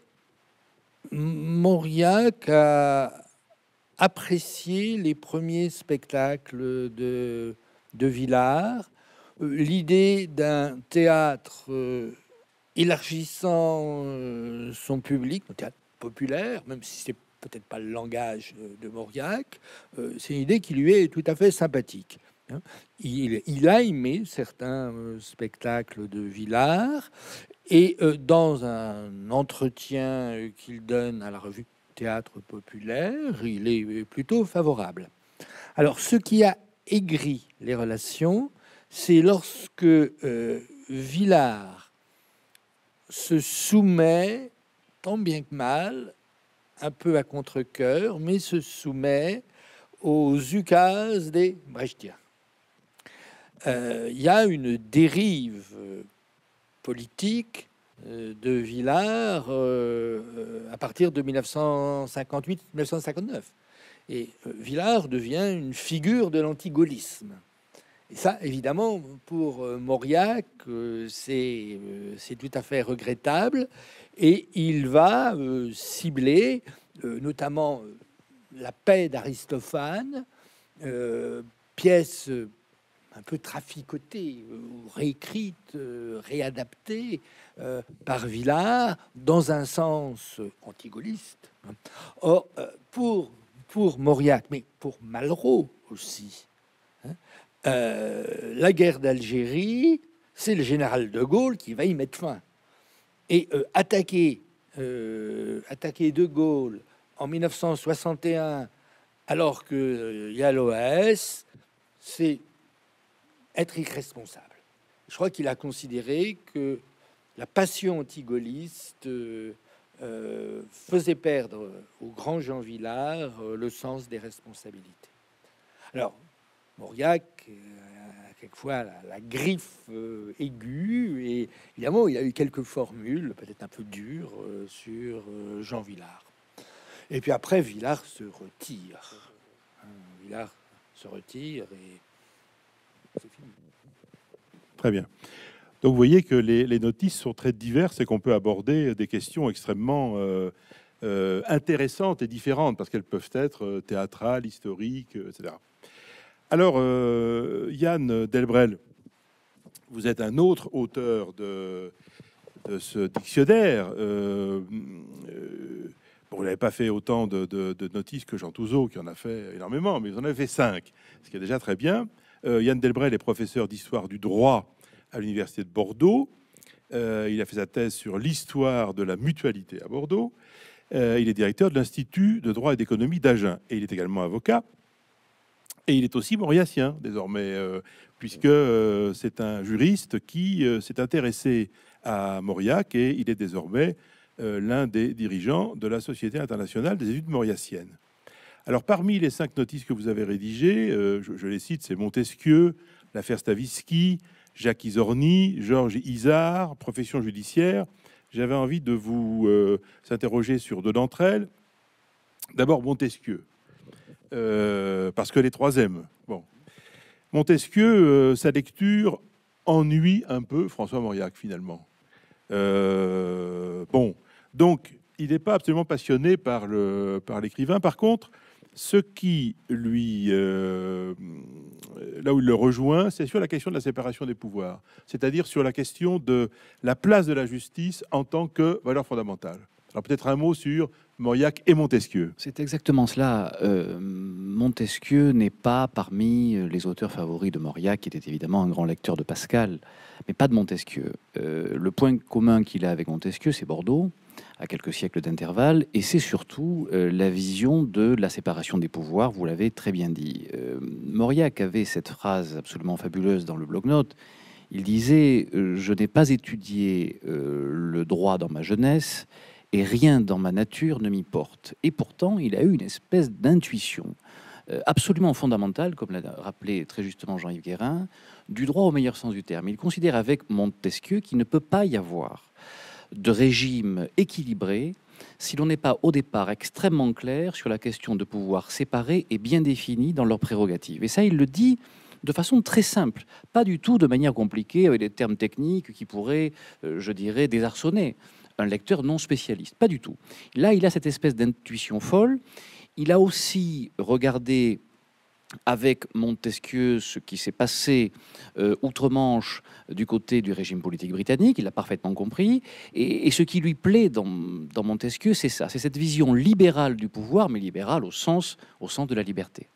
Mauriac a apprécié les premiers spectacles de, de Vilar. L'idée d'un théâtre euh, élargissant euh, son public, un théâtre populaire, même si c'est peut-être pas le langage de Mauriac, euh, c'est une idée qui lui est tout à fait sympathique. Hein. Il, il a aimé certains euh, spectacles de Vilar, et euh, dans un entretien euh, qu'il donne à la revue Théâtre Populaire, il est plutôt favorable. Alors, ce qui a aigri les relations, c'est lorsque euh, Vilar se soumet, tant bien que mal, un peu à contre-cœur, mais se soumet aux ukases des Brechtiens. euh, il y a une dérive euh, politique euh, de Villars euh, euh, à partir de mille neuf cent cinquante-huit mille neuf cent cinquante-neuf. Et euh, Villars devient une figure de l'antigaullisme. Et ça, évidemment, pour euh, Mauriac, euh, c'est euh, c'est tout à fait regrettable. Et il va euh, cibler euh, notamment euh, la paix d'Aristophane, euh, pièce euh, un peu traficotée, euh, réécrite, euh, réadaptée euh, par Villars dans un sens antigaulliste. Or, euh, pour, pour Mauriac, mais pour Malraux aussi, hein, euh, la guerre d'Algérie, c'est le général de Gaulle qui va y mettre fin. Et euh, attaquer, euh, attaquer de Gaulle en mille neuf cent soixante et un, alors qu'il euh, y a l'O A S, c'est être irresponsable. Je crois qu'il a considéré que la passion antigaulliste euh, euh, faisait perdre au grand Jean Villars euh, le sens des responsabilités. Alors, Mauriac euh, a quelquefois la, la griffe euh, aiguë, et évidemment, il a eu quelques formules, peut-être un peu dures, euh, sur euh, Jean Villars. Et puis après, Villars se retire. Hein, Villars se retire et c'est fini. Très bien. Donc vous voyez que les, les notices sont très diverses et qu'on peut aborder des questions extrêmement euh, euh, intéressantes et différentes parce qu'elles peuvent être euh, théâtrales, historiques, euh, et cetera. Alors, euh, Yann Delbrel, vous êtes un autre auteur de, de ce dictionnaire. Euh, euh, bon, vous n'avez pas fait autant de, de, de notices que Jean Touzeau, qui en a fait énormément, mais vous en avez fait cinq, ce qui est déjà très bien. Euh, Yann Delbrel est professeur d'histoire du droit à l'université de Bordeaux. Euh, il a fait sa thèse sur l'histoire de la mutualité à Bordeaux. Euh, il est directeur de l'Institut de droit et d'économie d'Agen. Et il est également avocat. Et il est aussi mauriacien, désormais, euh, puisque euh, c'est un juriste qui euh, s'est intéressé à Mauriac et il est désormais euh, l'un des dirigeants de la Société internationale des études mauriaciennes. Alors, parmi les cinq notices que vous avez rédigées, euh, je, je les cite, c'est Montesquieu, l'affaire Stavisky, Jacques Isorni, Georges Isard, profession judiciaire. J'avais envie de vous euh, s'interroger sur deux d'entre elles. D'abord, Montesquieu. Euh, parce que les trois aiment. Bon. Montesquieu, euh, sa lecture ennuie un peu François Mauriac, finalement. Euh, bon, donc, il n'est pas absolument passionné par le, par l'écrivain. Par contre, ce qui lui... Euh, là où il le rejoint, c'est sur la question de la séparation des pouvoirs, c'est-à-dire sur la question de la place de la justice en tant que valeur fondamentale. Alors peut-être un mot sur Mauriac et Montesquieu. C'est exactement cela. Euh, Montesquieu n'est pas parmi les auteurs favoris de Mauriac, qui était évidemment un grand lecteur de Pascal, mais pas de Montesquieu. Euh, le point commun qu'il a avec Montesquieu, c'est Bordeaux, à quelques siècles d'intervalle, et c'est surtout euh, la vision de la séparation des pouvoirs, vous l'avez très bien dit. Euh, Mauriac avait cette phrase absolument fabuleuse dans le bloc-notes. Il disait euh, « Je n'ai pas étudié euh, le droit dans ma jeunesse, et rien dans ma nature ne m'y porte. » Et pourtant, il a eu une espèce d'intuition euh, absolument fondamentale, comme l'a rappelé très justement Jean-Yves Guérin, du droit au meilleur sens du terme. Il considère avec Montesquieu qu'il ne peut pas y avoir de régime équilibré si l'on n'est pas au départ extrêmement clair sur la question de pouvoir séparés et bien définis dans leurs prérogatives. Et ça, il le dit de façon très simple, pas du tout de manière compliquée, avec des termes techniques qui pourraient, euh, je dirais, désarçonner un lecteur non spécialiste. Pas du tout. Là, il a cette espèce d'intuition folle. Il a aussi regardé avec Montesquieu ce qui s'est passé euh, outre-Manche du côté du régime politique britannique. Il l'a parfaitement compris. Et, et ce qui lui plaît dans, dans Montesquieu, c'est ça. C'est cette vision libérale du pouvoir, mais libérale au sens, au sens de la liberté.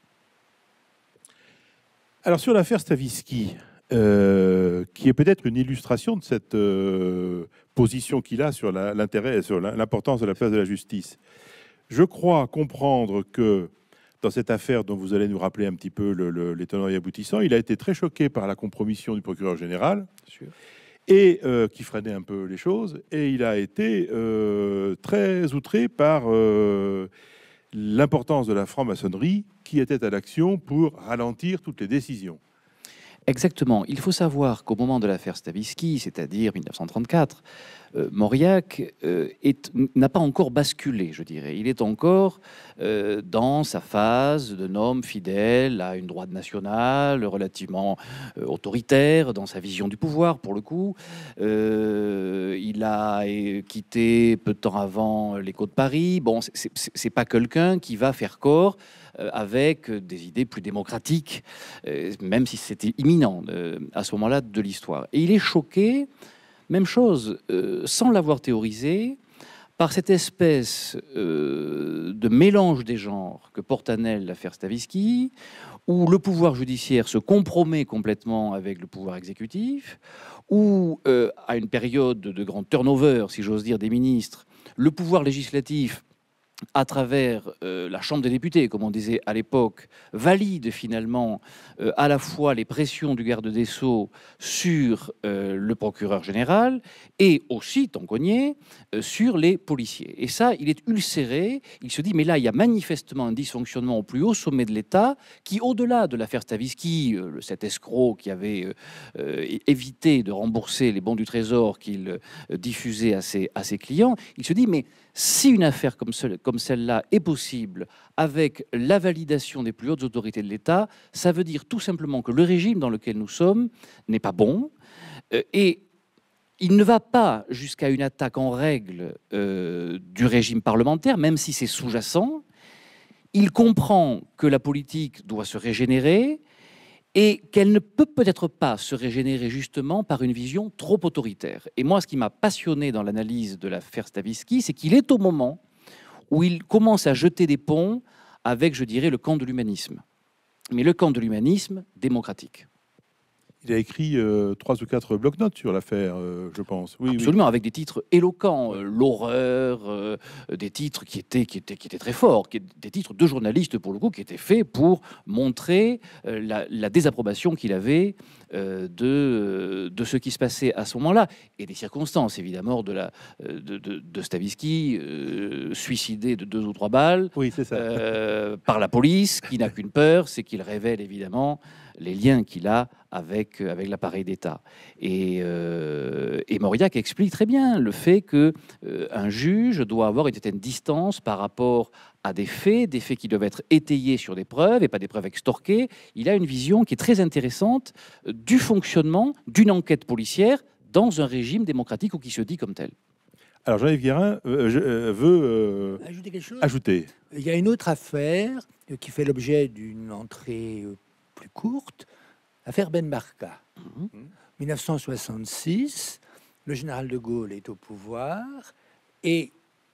Alors, sur l'affaire Stavisky, euh, qui est peut-être une illustration de cette euh, position qu'il a sur la, l'intérêt, sur l'importance de la place de la justice, je crois comprendre que dans cette affaire dont vous allez nous rappeler un petit peu le, le, les tenants et aboutissants, il a été très choqué par la compromission du procureur général, sûr. et euh, qui freinait un peu les choses, et il a été euh, très outré par euh, l'importance de la franc-maçonnerie qui était à l'action pour ralentir toutes les décisions. Exactement. Il faut savoir qu'au moment de l'affaire Stavisky, c'est-à-dire mille neuf cent trente-quatre, euh, Mauriac euh, est- n'a pas encore basculé, je dirais. Il est encore euh, dans sa phase d'un homme fidèle à une droite nationale, relativement euh, autoritaire dans sa vision du pouvoir, pour le coup. Euh, il a euh, quitté peu de temps avant l'écho de Paris. Bon, c'est- c'est c'est pas quelqu'un qui va faire corps euh, avec des idées plus démocratiques, euh, même si c'était imminent euh, à ce moment-là de l'histoire. Et il est choqué, même chose, euh, sans l'avoir théorisé, par cette espèce euh, de mélange des genres que porte en elle l'affaire Stavisky, où le pouvoir judiciaire se compromet complètement avec le pouvoir exécutif, où, euh, à une période de grand turnover, si j'ose dire, des ministres, le pouvoir législatif, à travers euh, la Chambre des députés, comme on disait à l'époque, valide finalement euh, à la fois les pressions du garde des Sceaux sur euh, le procureur général et aussi, tant qu'on y est, euh, sur les policiers. Et ça, il est ulcéré. Il se dit, mais là, il y a manifestement un dysfonctionnement au plus haut sommet de l'État qui, au-delà de l'affaire Stavisky, euh, cet escroc qui avait euh, euh, évité de rembourser les bons du Trésor qu'il euh, diffusait à ses, à ses clients, il se dit, mais si une affaire comme, ce- comme celle-là est possible avec la validation des plus hautes autorités de l'État, ça veut dire tout simplement que le régime dans lequel nous sommes n'est pas bon. Euh, et il ne va pas jusqu'à une attaque en règle euh, du régime parlementaire, même si c'est sous-jacent. Il comprend que la politique doit se régénérer et qu'elle ne peut peut-être pas se régénérer justement par une vision trop autoritaire. Et moi, ce qui m'a passionné dans l'analyse de l'affaire Stavisky, c'est qu'il est au moment où il commence à jeter des ponts avec, je dirais, le camp de l'humanisme. Mais le camp de l'humanisme démocratique. Il a écrit euh, trois ou quatre bloc-notes sur l'affaire, euh, je pense. Oui, Absolument, avec des titres éloquents, euh, l'horreur, euh, des titres qui étaient, qui, étaient, qui étaient très forts, qui, des titres de journalistes pour le coup, qui étaient faits pour montrer euh, la, la désapprobation qu'il avait euh, de, de ce qui se passait à ce moment-là, et des circonstances évidemment de, la, de, de, de Stavisky, euh, suicidé de deux ou trois balles oui, oui c'est ça. euh, par la police, qui n'a qu'une peur, c'est qu'il révèle évidemment les liens qu'il a avec, avec l'appareil d'État. Et, euh, et Mauriac explique très bien le fait que euh, un juge doit avoir une certaine distance par rapport à des faits, des faits qui doivent être étayés sur des preuves et pas des preuves extorquées. Il a une vision qui est très intéressante euh, du fonctionnement d'une enquête policière dans un régime démocratique ou qui se dit comme tel. Alors Jean-Yves Guérin euh, je, euh, veut euh, Ajouter quelque chose. ajouter. Il y a une autre affaire euh, qui fait l'objet d'une entrée euh, plus courte, l'affaire Ben Barka. Mhm. mille neuf cent soixante-six, le général de Gaulle est au pouvoir et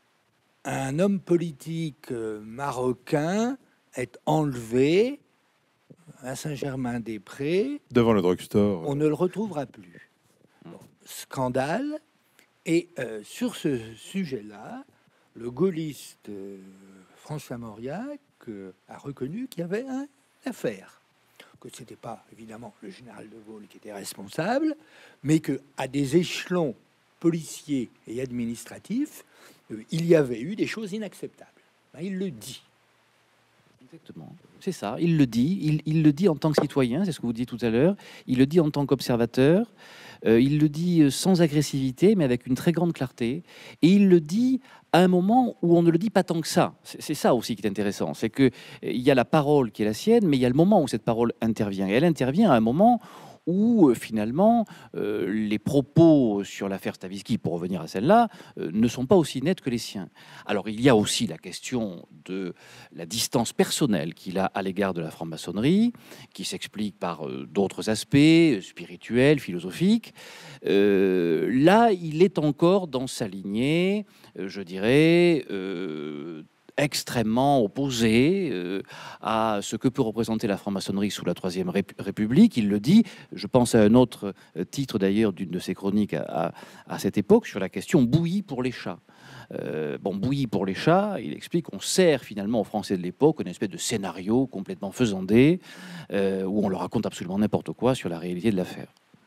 un homme politique euh, marocain est enlevé à Saint-Germain-des-Prés. Devant le drugstore. On ne le retrouvera plus. Bon, scandale. Et euh, sur ce sujet-là, le gaulliste euh, François Mauriac euh, a reconnu qu'il y avait une affaire, que ce n'était pas évidemment le général de Gaulle qui était responsable, mais que à des échelons policiers et administratifs, euh, il y avait eu des choses inacceptables. Ben, il le dit. Exactement, c'est ça, il le dit, il, il le dit en tant que citoyen, c'est ce que vous dites tout à l'heure, il le dit en tant qu'observateur, euh, il le dit euh, sans agressivité, mais avec une très grande clarté, et il le dit à un moment où on ne le dit pas tant que ça. C'est c'est ça aussi qui est intéressant, c'est que euh, il y a la parole qui est la sienne, mais il y a le moment où cette parole intervient, et elle intervient à un moment où euh, finalement euh, les propos sur l'affaire Stavisky, pour revenir à celle-là, euh, ne sont pas aussi nets que les siens. Alors il y a aussi la question de la distance personnelle qu'il a à l'égard de la franc-maçonnerie, qui s'explique par euh, d'autres aspects euh, spirituels, philosophiques. Euh, là, il est encore dans sa lignée, euh, je dirais, euh, extrêmement opposé euh, à ce que peut représenter la franc-maçonnerie sous la Troisième Rép- République. Il le dit, je pense à un autre euh, titre d'ailleurs d'une de ses chroniques à, à, à cette époque, sur la question bouillie pour les chats. Euh, bon, bouillie pour les chats, il explique qu'on sert finalement aux Français de l'époque une espèce de scénario complètement faisandé, euh, où on leur raconte absolument n'importe quoi sur la réalité de l'affaire.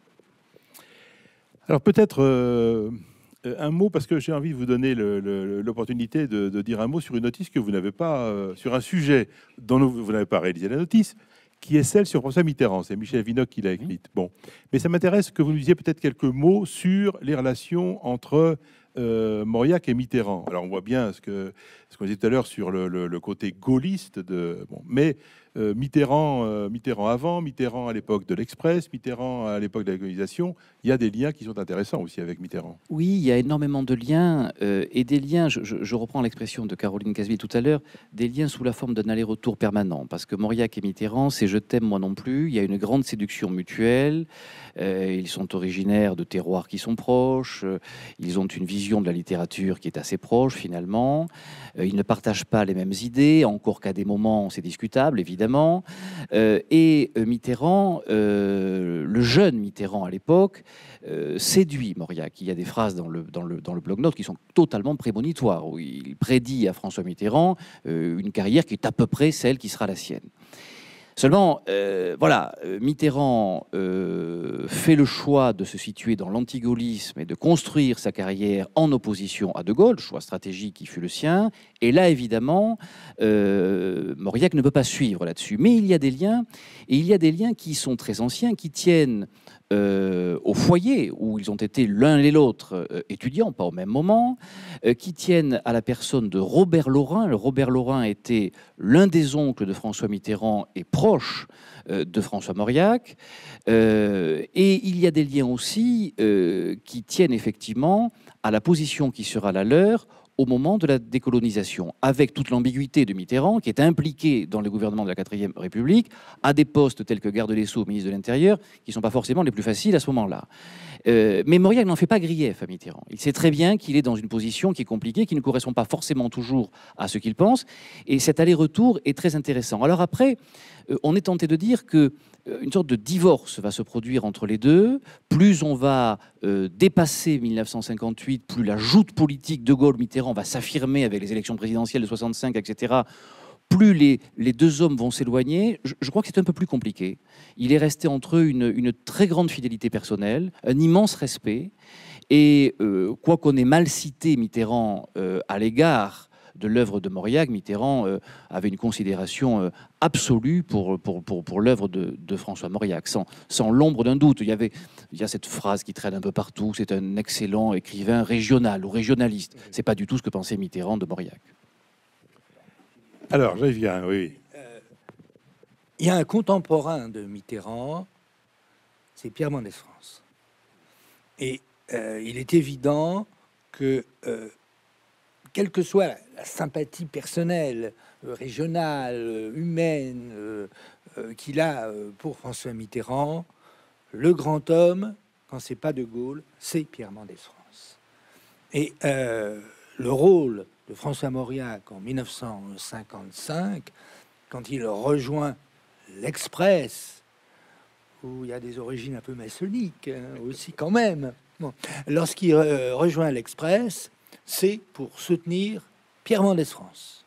Alors peut-être euh, un mot, parce que j'ai envie de vous donner le- le- l'opportunité de, de dire un mot sur une notice que vous n'avez pas, euh, sur un sujet dont vous, vous n'avez pas réalisé la notice, qui est celle sur François Mitterrand. C'est Michel Vinocq qui l'a écrite. Bon. Mais ça m'intéresse que vous nous disiez peut-être quelques mots sur les relations entre euh, Mauriac et Mitterrand. Alors, on voit bien ce que ce qu'on disait tout à l'heure sur le, le, le côté gaulliste de... Bon, mais euh, Mitterrand, euh, Mitterrand avant, Mitterrand à l'époque de l'Express, Mitterrand à l'époque de la colonisation, il y a des liens qui sont intéressants aussi avec Mitterrand. Oui, il y a énormément de liens, euh, et des liens, je, je, je reprends l'expression de Caroline Casville tout à l'heure, des liens sous la forme d'un aller-retour permanent, parce que Mauriac et Mitterrand, c'est je t'aime moi non plus, il y a une grande séduction mutuelle, euh, ils sont originaires de terroirs qui sont proches, euh, ils ont une vision de la littérature qui est assez proche finalement, euh, ils ne partagent pas les mêmes idées, encore qu'à des moments c'est discutable évidemment, euh, et euh, Mitterrand, euh, le jeune Mitterrand à l'époque, Euh, séduit Mauriac. Il y a des phrases dans le, dans le, dans le blog-notes qui sont totalement prémonitoires, où il prédit à François Mitterrand euh, une carrière qui est à peu près celle qui sera la sienne. Seulement, euh, voilà, Mitterrand euh, fait le choix de se situer dans l'antigaullisme et de construire sa carrière en opposition à De Gaulle, choix stratégique qui fut le sien. Et là, évidemment, euh, Mauriac ne peut pas suivre là-dessus. Mais il y a des liens, et il y a des liens qui sont très anciens, qui tiennent Euh, au foyer où ils ont été l'un et l'autre euh, étudiants, pas au même moment, euh, qui tiennent à la personne de Robert Laurin. Le Robert Laurin était l'un des oncles de François Mitterrand et proche euh, de François Mauriac. Euh, et il y a des liens aussi euh, qui tiennent effectivement à la position qui sera la leur au moment de la décolonisation, avec toute l'ambiguïté de Mitterrand, qui est impliqué dans le gouvernement de la quatrième République, à des postes tels que garde des Sceaux, ministre de l'Intérieur, qui ne sont pas forcément les plus faciles à ce moment-là. Euh, mais Mauriac n'en fait pas grief à Mitterrand. Il sait très bien qu'il est dans une position qui est compliquée, qui ne correspond pas forcément toujours à ce qu'il pense, et cet aller-retour est très intéressant. Alors après, euh, on est tenté de dire que une sorte de divorce va se produire entre les deux. Plus on va euh, dépasser mille neuf cent cinquante-huit, plus la joute politique de Gaulle-Mitterrand va s'affirmer avec les élections présidentielles de soixante-cinq, et cetera. Plus les, les deux hommes vont s'éloigner. Je, je crois que c'est un peu plus compliqué. Il est resté entre eux une, une très grande fidélité personnelle, un immense respect. Et euh, quoi qu'on ait mal cité Mitterrand euh, à l'égard de l'œuvre de Mauriac, Mitterrand euh, avait une considération euh, absolue pour, pour, pour, pour l'œuvre de, de François Mauriac, sans, sans l'ombre d'un doute. Il y, avait, il y a cette phrase qui traîne un peu partout, c'est un excellent écrivain régional ou régionaliste. C'est pas du tout ce que pensait Mitterrand de Mauriac. Alors, j'y viens, oui. Euh, il y a un contemporain de Mitterrand, c'est Pierre Mendès France. Et euh, il est évident que euh, quelle que soit la, la sympathie personnelle, euh, régionale, euh, humaine euh, euh, qu'il a euh, pour François Mitterrand, le grand homme, quand c'est pas De Gaulle, c'est Pierre Mendès France. Et euh, le rôle de François Mauriac en mille neuf cent cinquante-cinq, quand il rejoint l'Express, où il y a des origines un peu maçonniques hein, aussi quand même, bon, lorsqu'il euh, rejoint l'Express, c'est pour soutenir Pierre Mendès France,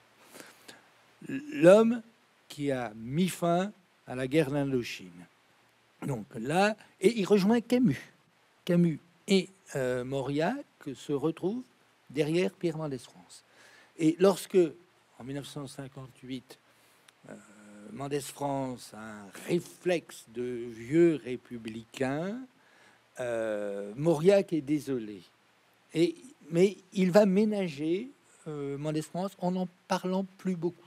l'homme qui a mis fin à la guerre d'Indochine. Donc là, et il rejoint Camus. Camus et euh, Mauriac se retrouvent derrière Pierre Mendès France. Et lorsque, en mille neuf cent cinquante-huit, euh, Mendès France a un réflexe de vieux républicain, euh, Mauriac est désolé. Et mais il va ménager euh, Mendès France en n'en parlant plus beaucoup.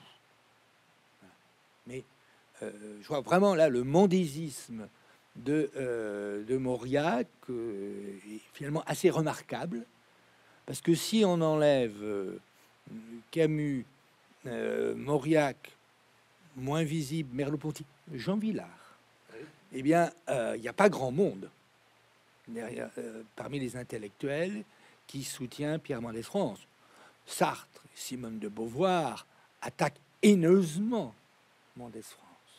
Mais euh, je vois vraiment là le mondésisme de, euh, de Mauriac euh, est finalement assez remarquable, parce que si on enlève euh, Camus, euh, Mauriac, moins visible, Merleau-Ponty, Jean Villard, eh bien, il euh, n'y a pas grand monde derrière, euh, parmi les intellectuels qui soutient Pierre Mendès France. Sartre, Simone de Beauvoir attaquent haineusement Mendès France.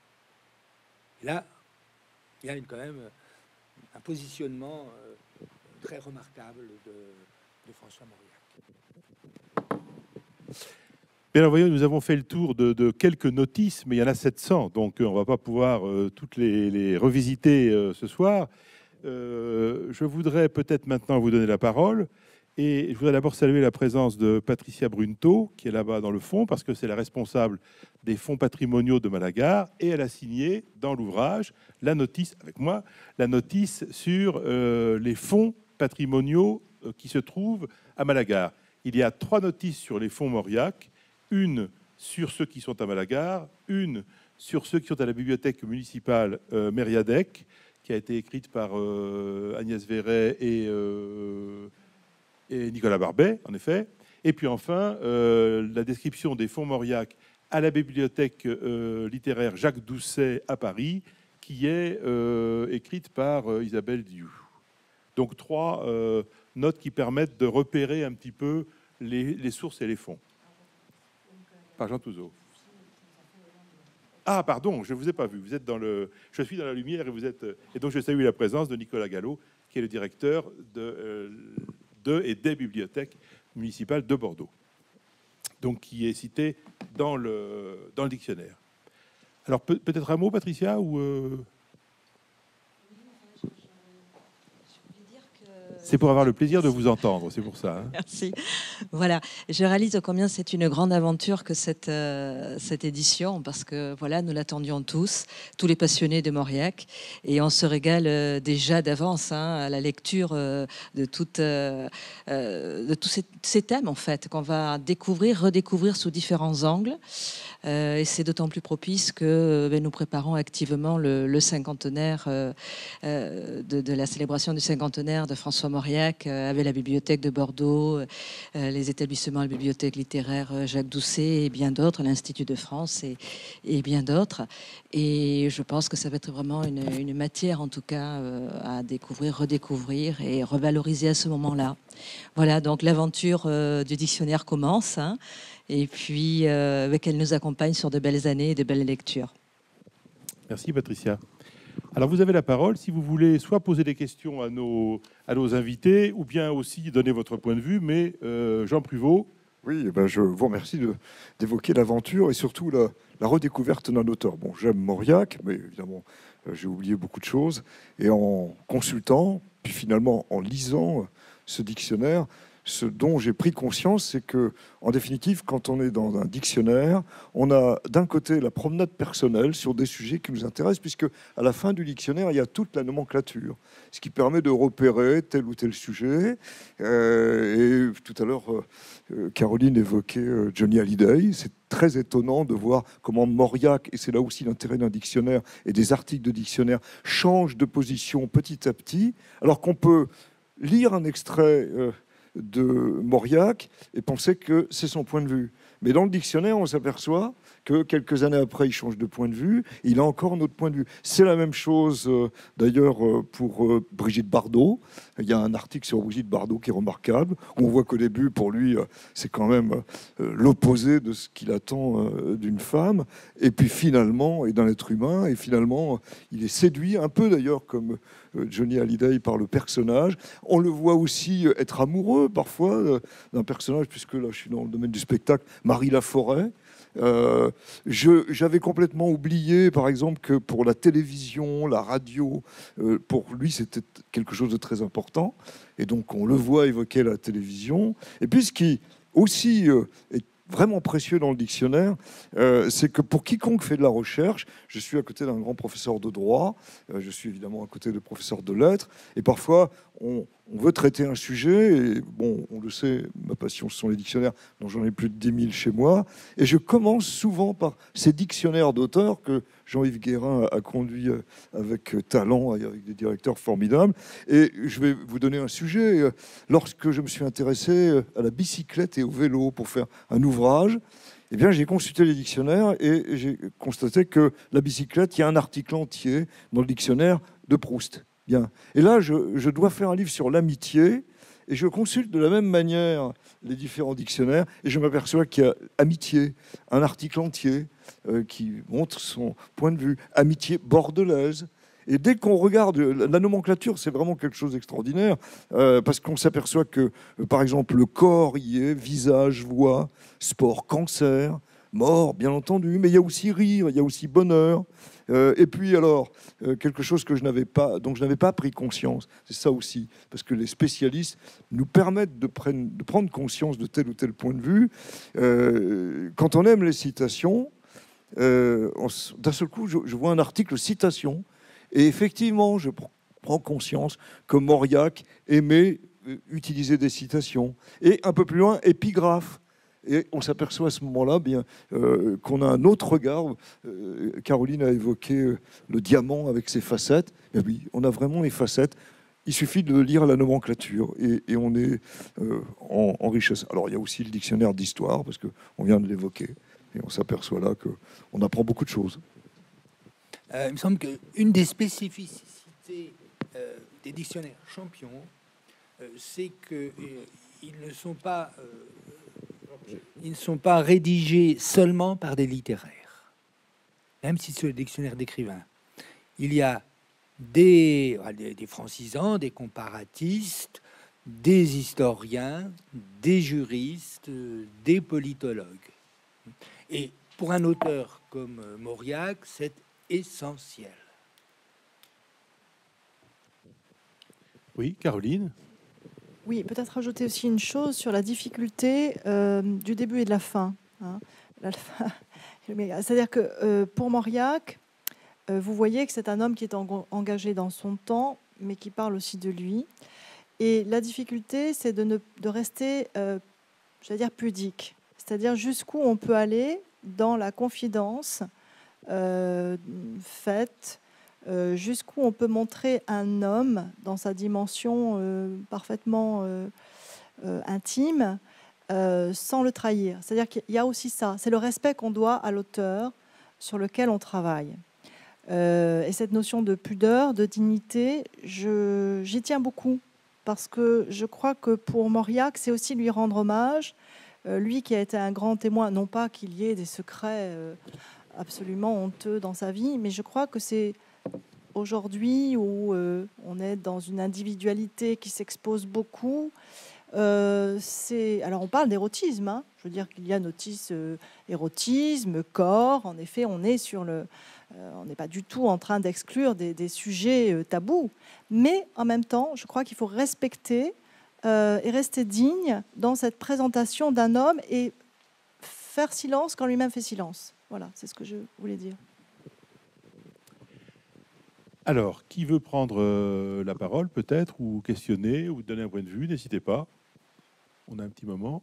Et là, il y a une, quand même un positionnement euh, très remarquable de, de François Mauriac. Bien, alors, voyons, nous avons fait le tour de, de quelques notices, mais il y en a sept cents, donc euh, on ne va pas pouvoir euh, toutes les, les revisiter euh, ce soir. Euh, je voudrais peut-être maintenant vous donner la parole Et je voudrais d'abord saluer la présence de Patricia Brunto, qui est là-bas dans le fond, parce que c'est la responsable des fonds patrimoniaux de Malagar, et elle a signé dans l'ouvrage la notice, avec moi, la notice sur euh, les fonds patrimoniaux euh, qui se trouvent à Malagar. Il y a trois notices sur les fonds Mauriac, une sur ceux qui sont à Malagar, une sur ceux qui sont à la bibliothèque municipale euh, Mériadec, qui a été écrite par euh, Agnès Verret et... Euh, et Nicolas Barbet, en effet. Et puis enfin, euh, la description des fonds Mauriac à la bibliothèque euh, littéraire Jacques Doucet à Paris, qui est euh, écrite par euh, Isabelle Diou. Donc trois euh, notes qui permettent de repérer un petit peu les, les sources et les fonds. Par Jean Touzeau. Ah, pardon, je ne vous ai pas vu. Vous êtes dans le... Je suis dans la lumière et vous êtes... Et donc je salue la présence de Nicolas Gallo, qui est le directeur de... Euh, de et des bibliothèques municipales de Bordeaux, donc qui est cité dans le, dans le dictionnaire. Alors peut, peut-être un mot, Patricia, ou euh... C'est pour avoir le plaisir de vous entendre, c'est pour ça. Hein. Merci. Voilà, je réalise combien c'est une grande aventure que cette, euh, cette édition, parce que voilà, nous l'attendions tous, tous les passionnés de Mauriac, et on se régale euh, déjà d'avance hein, à la lecture euh, de, toute, euh, euh, de tous ces, ces thèmes, en fait, qu'on va découvrir, redécouvrir sous différents angles. Euh, et c'est d'autant plus propice que euh, ben, nous préparons activement le, le cinquantenaire euh, euh, de, de la célébration du cinquantenaire de François Mauriac euh, avec la bibliothèque de Bordeaux, euh, les établissements, la bibliothèque littéraire euh, Jacques Doucet et bien d'autres, l'Institut de France et, et bien d'autres. Et je pense que ça va être vraiment une, une matière, en tout cas, euh, à découvrir, redécouvrir et revaloriser à ce moment-là. Voilà, donc l'aventure euh, du dictionnaire commence. Hein, et puis euh, avec elle nous accompagne sur de belles années et de belles lectures. Merci Patricia. Alors vous avez la parole si vous voulez soit poser des questions à nos, à nos invités ou bien aussi donner votre point de vue, mais euh, Jean Pruvot. Oui, eh ben je vous remercie de, d'évoquer l'aventure et surtout la, la redécouverte d'un auteur. Bon, j'aime Mauriac, mais évidemment euh, j'ai oublié beaucoup de choses, et en consultant, puis finalement en lisant ce dictionnaire, ce dont j'ai pris conscience, c'est que, en définitive, quand on est dans un dictionnaire, on a d'un côté la promenade personnelle sur des sujets qui nous intéressent, puisque à la fin du dictionnaire, il y a toute la nomenclature, ce qui permet de repérer tel ou tel sujet. Euh, et tout à l'heure, euh, Caroline évoquait euh, Johnny Hallyday. C'est très étonnant de voir comment Mauriac, et c'est là aussi l'intérêt d'un dictionnaire et des articles de dictionnaire, changent de position petit à petit, alors qu'on peut lire un extrait euh, de Mauriac et penser que c'est son point de vue. Mais dans le dictionnaire, on s'aperçoit que quelques années après, il change de point de vue. Il a encore notre point de vue. C'est la même chose, euh, d'ailleurs, euh, pour euh, Brigitte Bardot. Il y a un article sur Brigitte Bardot qui est remarquable. On voit qu'au début, pour lui, euh, c'est quand même euh, l'opposé de ce qu'il attend euh, d'une femme. Et puis finalement, et d'un être humain. Et finalement, il est séduit, un peu d'ailleurs comme euh, Johnny Hallyday par le personnage. On le voit aussi être amoureux, parfois, euh, d'un personnage, puisque là, je suis dans le domaine du spectacle, Marie Laforêt. Euh, je, j'avais complètement oublié, par exemple, que pour la télévision, la radio, euh, pour lui, c'était quelque chose de très important. Et donc, on le voit évoquer la télévision. Et puis, ce qui aussi euh, est vraiment précieux dans le dictionnaire, euh, c'est que pour quiconque fait de la recherche, je suis à côté d'un grand professeur de droit, euh, je suis évidemment à côté de professeurs de lettres, et parfois, on, on veut traiter un sujet, et bon, on le sait, ma passion, ce sont les dictionnaires, dont j'en ai plus de dix mille chez moi, et je commence souvent par ces dictionnaires d'auteurs que Jean-Yves Guérin a conduit avec talent et avec des directeurs formidables. Et je vais vous donner un sujet. Lorsque je me suis intéressé à la bicyclette et au vélo pour faire un ouvrage, eh bien, j'ai consulté les dictionnaires et j'ai constaté que la bicyclette, il y a un article entier dans le dictionnaire de Proust. Bien. Et là, je, je dois faire un livre sur l'amitié. Et je consulte de la même manière les différents dictionnaires et je m'aperçois qu'il y a amitié, un article entier euh, qui montre son point de vue, amitié bordelaise. Et dès qu'on regarde la nomenclature, c'est vraiment quelque chose d'extraordinaire euh, parce qu'on s'aperçoit que, euh, par exemple, le corps y est, visage, voix, sport, cancer, mort, bien entendu, mais il y a aussi rire, il y a aussi bonheur. Euh, et puis alors, euh, quelque chose que je n'avais pas, dont je n'avais pas pris conscience, c'est ça aussi, parce que les spécialistes nous permettent de, prenne, de prendre conscience de tel ou tel point de vue. Euh, quand on aime les citations, euh, on- d'un seul coup, je, je vois un article citation, et effectivement, je pr- prends conscience que Mauriac aimait euh, utiliser des citations. Et un peu plus loin, épigraphe. Et on s'aperçoit à ce moment-là bien euh, qu'on a un autre regard. Euh, Caroline a évoqué euh, le diamant avec ses facettes. Et oui, on a vraiment les facettes. Il suffit de lire la nomenclature et, et on est euh, en, en richesse. Alors il y a aussi le dictionnaire d'histoire parce que on vient de l'évoquer et on s'aperçoit là que on apprend beaucoup de choses. Euh, il me semble qu'une des spécificités euh, des dictionnaires champions, euh, c'est qu'ils euh, ne sont pas, euh, ils ne sont pas rédigés seulement par des littéraires, même si c'est le dictionnaire d'écrivains. Il y a des, des, des francisants, des comparatistes, des historiens, des juristes, des politologues. Et pour un auteur comme Mauriac, c'est essentiel. Oui, Caroline. Oui, peut-être rajouter aussi une chose sur la difficulté euh, du début et de la fin. Hein. La fin c'est-à-dire que euh, pour Mauriac, euh, vous voyez que c'est un homme qui est en, engagé dans son temps, mais qui parle aussi de lui. Et la difficulté, c'est de, ne, de rester, euh, j'allais dire, pudique. C'est-à-dire jusqu'où on peut aller dans la confidence euh, faite, euh, jusqu'où on peut montrer un homme dans sa dimension euh, parfaitement euh, euh, intime, euh, sans le trahir. C'est-à-dire qu'il y a aussi ça, c'est le respect qu'on doit à l'auteur sur lequel on travaille. Euh, et cette notion de pudeur, de dignité, je, j'y tiens beaucoup, parce que je crois que pour Mauriac, c'est aussi lui rendre hommage, euh, lui qui a été un grand témoin, non pas qu'il y ait des secrets euh, absolument honteux dans sa vie, mais je crois que c'est aujourd'hui où euh, on est dans une individualité qui s'expose beaucoup. Euh, c'est... Alors on parle d'érotisme, hein. Je veux dire qu'il y a notice euh, érotisme, corps, en effet on est sur le... Euh, on n'est pas du tout en train d'exclure des, des sujets euh, tabous, mais en même temps je crois qu'il faut respecter euh, et rester digne dans cette présentation d'un homme et faire silence quand lui-même fait silence. Voilà, c'est ce que je voulais dire. Alors, qui veut prendre euh, la parole, peut-être, ou questionner, ou donner un point de vue? N'hésitez pas. On a un petit moment.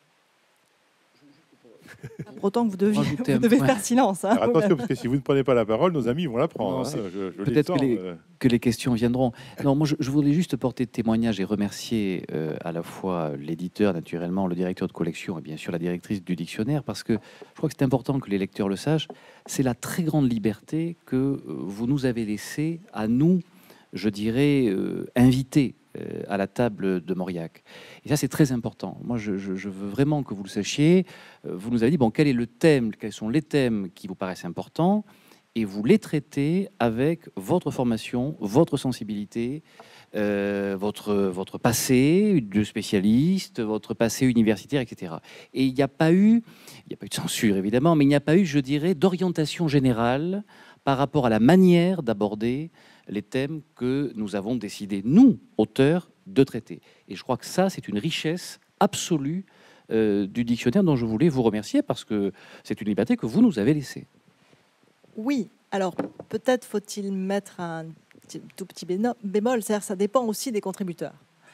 Pour autant que vous, deviez, Rajouter vous un devez point. faire silence. Hein. Alors, attention, parce que si vous ne prenez pas la parole, nos amis vont la prendre. Non, hein. c'est- Je, je les peut-être sens, que les- euh. que les questions viendront. Non, moi, je, je voudrais juste porter témoignage et remercier euh, à la fois l'éditeur, naturellement, le directeur de collection et bien sûr la directrice du dictionnaire, parce que je crois que c'est important que les lecteurs le sachent. C'est la très grande liberté que euh, vous nous avez laissée à nous, je dirais, euh, invités euh, à la table de Mauriac. Et ça, c'est très important. Moi, je, je- je veux vraiment que vous le sachiez. Euh, Vous nous avez dit, bon, quel est le thème, quels sont les thèmes qui vous paraissent importants, et vous les traitez avec votre formation, votre sensibilité, euh, votre, votre passé de spécialiste, votre passé universitaire, et cetera. Et il n'y a pas eu, il n'y a pas eu de censure évidemment, mais il n'y a pas eu, je dirais, d'orientation générale par rapport à la manière d'aborder les thèmes que nous avons décidé, nous, auteurs, de traiter. Et je crois que ça, c'est une richesse absolue euh, du dictionnaire dont je voulais vous remercier parce que c'est une liberté que vous nous avez laissée. Oui, alors peut-être faut-il mettre un petit- tout petit béno- bémol, c'est-à-dire que ça dépend aussi des contributeurs.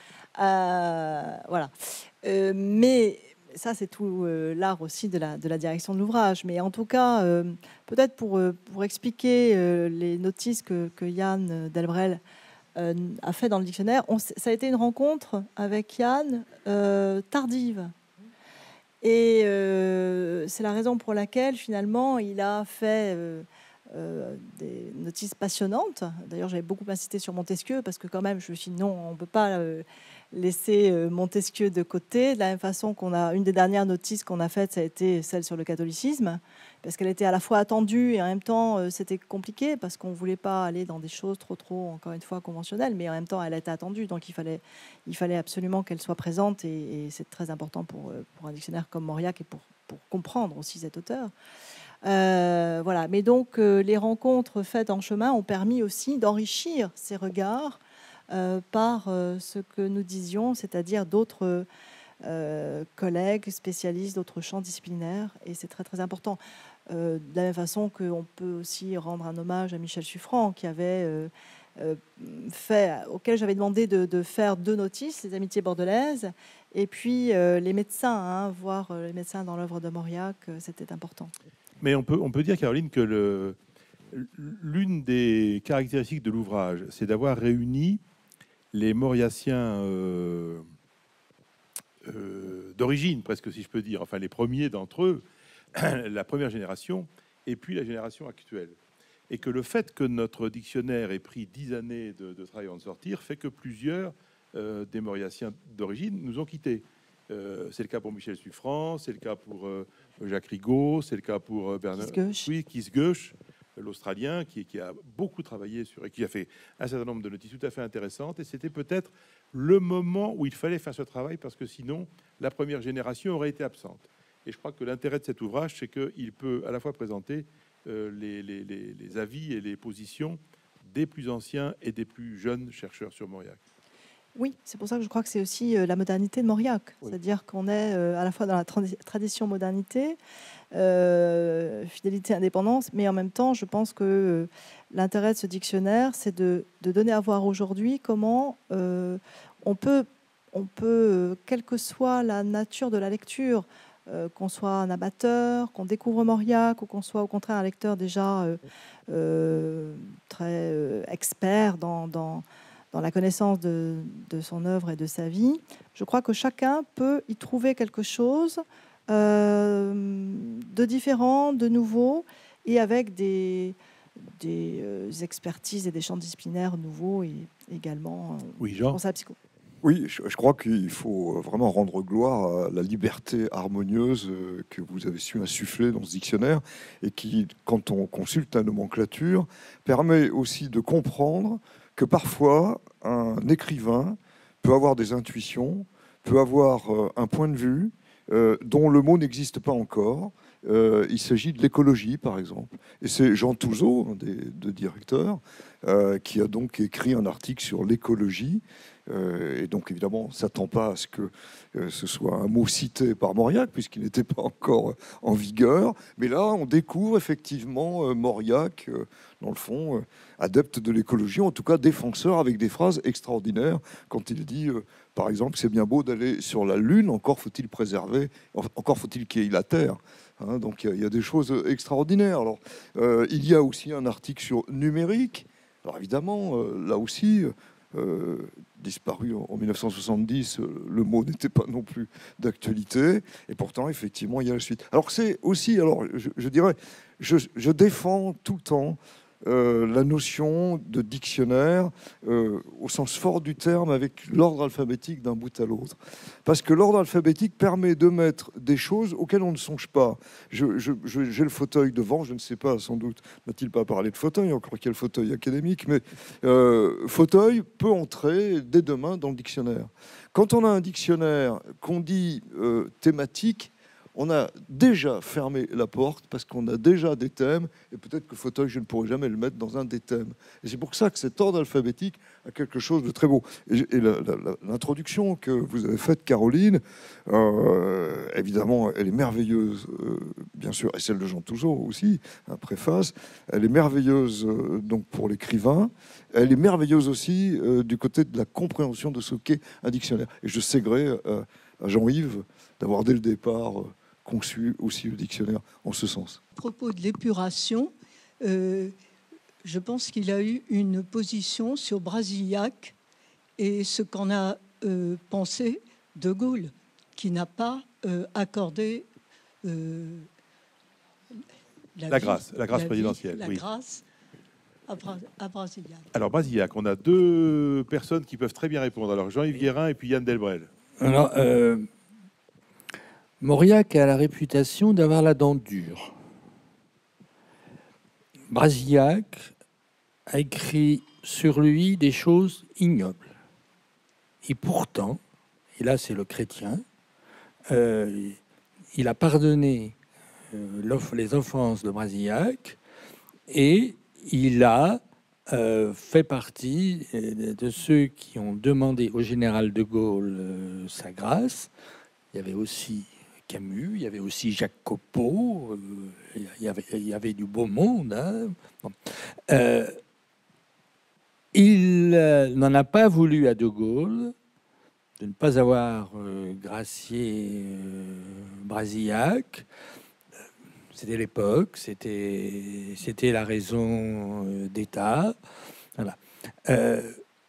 Euh, voilà. Euh, mais ça, c'est tout euh, l'art aussi de la, de la direction de l'ouvrage. Mais en tout cas, euh, peut-être pour, euh, pour expliquer euh, les notices que, que Yann Delbrel euh, a fait dans le dictionnaire, on s- ça a été une rencontre avec Yann euh, tardive. Et euh, c'est la raison pour laquelle, finalement, il a fait euh, euh, des notices passionnantes. D'ailleurs, j'avais beaucoup insisté sur Montesquieu, parce que quand même, je me suis dit, non, on ne peut pas euh, laisser euh, Montesquieu de côté. De la même façon qu'on a, une des dernières notices qu'on a faites, ça a été celle sur le catholicisme, parce qu'elle était à la fois attendue et en même temps, euh, c'était compliqué, parce qu'on ne voulait pas aller dans des choses trop, trop, encore une fois, conventionnelles, mais en même temps, elle était attendue, donc il fallait, il fallait absolument qu'elle soit présente, et, et c'est très important pour, euh, pour un dictionnaire comme Mauriac et pour, pour comprendre aussi cet auteur. Euh, voilà. Mais donc, euh, les rencontres faites en chemin ont permis aussi d'enrichir ces regards euh, par euh, ce que nous disions, c'est-à-dire d'autres euh, collègues spécialistes, d'autres champs disciplinaires. Et c'est très, très important. Euh, de la même façon qu'on peut aussi rendre un hommage à Michel Suffrand, qui avait euh, euh, fait, auquel j'avais demandé de, de faire deux notices, les Amitiés bordelaises, et puis euh, les médecins, hein, voir euh, les médecins dans l'œuvre de Mauriac, euh, c'était important. Mais on peut, on peut dire, Caroline, que le, l'une des caractéristiques de l'ouvrage, c'est d'avoir réuni les Mauriaciens euh, euh, d'origine, presque, si je peux dire, enfin les premiers d'entre eux, la première génération, et puis la génération actuelle. Et que le fait que notre dictionnaire ait pris dix années de, de travail avant de sortir fait que plusieurs euh, des Mauriaciens d'origine nous ont quittés. Euh, c'est le cas pour Michel Suffrand, c'est le cas pour euh, Jacques Rigaud, c'est le cas pour euh, Bernard Kiesgeuch. Oui, Kiesgeuch, l'Australien, qui, qui a beaucoup travaillé sur et qui a fait un certain nombre de notices tout à fait intéressantes. Et c'était peut-être le moment où il fallait faire ce travail, parce que sinon, la première génération aurait été absente. Et je crois que l'intérêt de cet ouvrage, c'est qu'il peut à la fois présenter euh, les, les, les, les avis et les positions des plus anciens et des plus jeunes chercheurs sur Mauriac. Oui, c'est pour ça que je crois que c'est aussi euh, la modernité de Mauriac. Oui. C'est-à-dire qu'on est euh, à la fois dans la tradi- tradition modernité, euh, fidélité, indépendance, mais en même temps, je pense que euh, l'intérêt de ce dictionnaire, c'est de, de donner à voir aujourd'hui comment euh, on peut, on peut euh, quelle que soit la nature de la lecture, euh, qu'on soit un amateur, qu'on découvre Mauriac, ou qu'on soit au contraire un lecteur déjà euh, euh, très euh, expert dans... dans dans la connaissance de, de son œuvre et de sa vie, je crois que chacun peut y trouver quelque chose euh, de différent, de nouveau, et avec des, des euh, expertises et des champs disciplinaires nouveaux, et également euh, Oui, je Jean. pense à la psycho. Oui, je, je crois qu'il faut vraiment rendre gloire à la liberté harmonieuse euh, que vous avez su insuffler dans ce dictionnaire et qui, quand on consulte la nomenclature, permet aussi de comprendre que parfois un écrivain peut avoir des intuitions, peut avoir euh, un point de vue euh, dont le mot n'existe pas encore. Euh, il s'agit de l'écologie, par exemple. Et c'est Jean Touzeau, un des deux directeurs, euh, qui a donc écrit un article sur l'écologie. Euh, et donc, évidemment, on ne s'attend pas à ce que euh, ce soit un mot cité par Mauriac, puisqu'il n'était pas encore en vigueur. Mais là, on découvre effectivement euh, Mauriac, euh, dans le fond, euh, adepte de l'écologie, en tout cas défenseur, avec des phrases extraordinaires, quand il dit, euh, par exemple, c'est bien beau d'aller sur la Lune, encore faut-il préserver, encore faut-il qu'il y ait la Terre. Hein, donc, il y, y a des choses extraordinaires. Alors, euh, il y a aussi un article sur numérique. Alors, évidemment, euh, là aussi... Euh, disparu en mille neuf cent soixante-dix, le mot n'était pas non plus d'actualité, et pourtant, effectivement, il y a la suite. Alors, c'est aussi, alors, je, je dirais, je, je défends tout le temps euh, la notion de dictionnaire euh, au sens fort du terme, avec l'ordre alphabétique d'un bout à l'autre. Parce que l'ordre alphabétique permet de mettre des choses auxquelles on ne songe pas. Je, je, je, j'ai le fauteuil devant, je ne sais pas, sans doute n'a-t-il pas parlé de fauteuil, encore qu'il y a le fauteuil académique, mais euh, fauteuil peut entrer dès demain dans le dictionnaire. Quand on a un dictionnaire qu'on dit euh, thématique, on a déjà fermé la porte parce qu'on a déjà des thèmes, et peut-être que fauteuil, je ne pourrai jamais le mettre dans un des thèmes. Et c'est pour ça que cet ordre alphabétique a quelque chose de très beau. Et, et la, la, l'introduction que vous avez faite, Caroline, euh, évidemment, elle est merveilleuse, euh, bien sûr, et celle de Jean Touzeau aussi, un préface. Elle est merveilleuse euh, donc pour l'écrivain. Elle est merveilleuse aussi euh, du côté de la compréhension de ce qu'est un dictionnaire. Et je sais gré euh, à Jean-Yves d'avoir dès le départ euh, conçu aussi le dictionnaire en ce sens. À propos de l'épuration, euh, je pense qu'il a eu une position sur Brasillac et ce qu'en a euh, pensé De Gaulle, qui n'a pas euh, accordé euh, la, la vie, grâce, la grâce la présidentielle. Vie, la oui. grâce à, Bra- à Brasillac. Alors, Brasillac, on a deux personnes qui peuvent très bien répondre. Alors, Jean-Yves Guérin et puis Yann Delbrel. Alors, euh, Mauriac a la réputation d'avoir la dent dure. Brasillac a écrit sur lui des choses ignobles. Et pourtant, et là c'est le chrétien, euh, il a pardonné euh, les offenses de Brasillac et il a euh, fait partie de ceux qui ont demandé au général de Gaulle euh, sa grâce. Il y avait aussi Camus, il y avait aussi Jacques Copeau, euh, il, y avait, il y avait du beau monde. Hein. Bon. Euh, il euh, n'en a pas voulu à de Gaulle de ne pas avoir euh, gracié euh, Brasillac. C'était l'époque, c'était, c'était la raison euh, d'État. Voilà. Euh,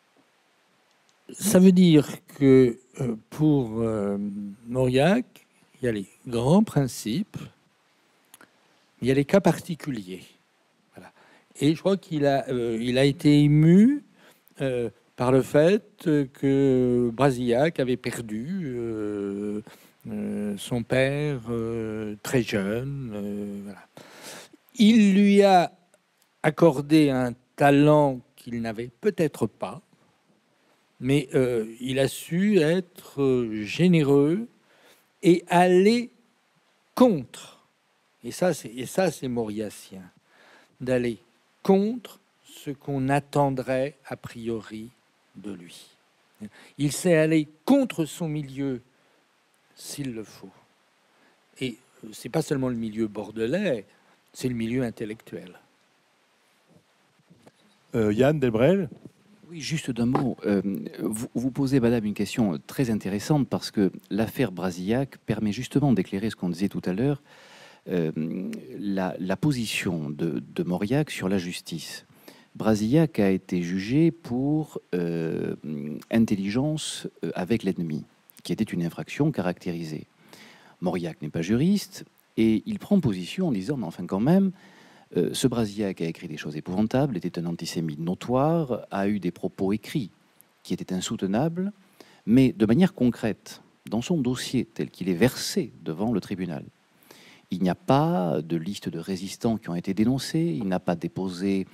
ça veut dire que euh, pour euh, Mauriac, il y a les grands principes, il y a les cas particuliers. Voilà. Et je crois qu'il a, euh, il a été ému euh, par le fait que Brasillac avait perdu euh, euh, son père euh, très jeune. Euh, voilà. Il lui a accordé un talent qu'il n'avait peut-être pas, mais euh, il a su être généreux et aller contre. Et ça, c'est, et ça, c'est mauriacien, d'aller contre ce qu'on attendrait a priori de lui. Il sait aller contre son milieu s'il le faut. Et c'est pas seulement le milieu bordelais, c'est le milieu intellectuel. Euh, Yann Delbrel. Oui, juste d'un mot. Euh, vous, vous posez, madame, une question très intéressante parce que l'affaire Brasillac permet justement d'éclairer ce qu'on disait tout à l'heure, euh, la, la position de, de Mauriac sur la justice. Brasillac a été jugé pour euh, intelligence avec l'ennemi, qui était une infraction caractérisée. Mauriac n'est pas juriste et il prend position en disant, mais enfin quand même, Euh, ce Brasillac a écrit des choses épouvantables, était un antisémite notoire, a eu des propos écrits qui étaient insoutenables, mais de manière concrète, dans son dossier tel qu'il est versé devant le tribunal, il n'y a pas de liste de résistants qui ont été dénoncés, il n'a pas déposé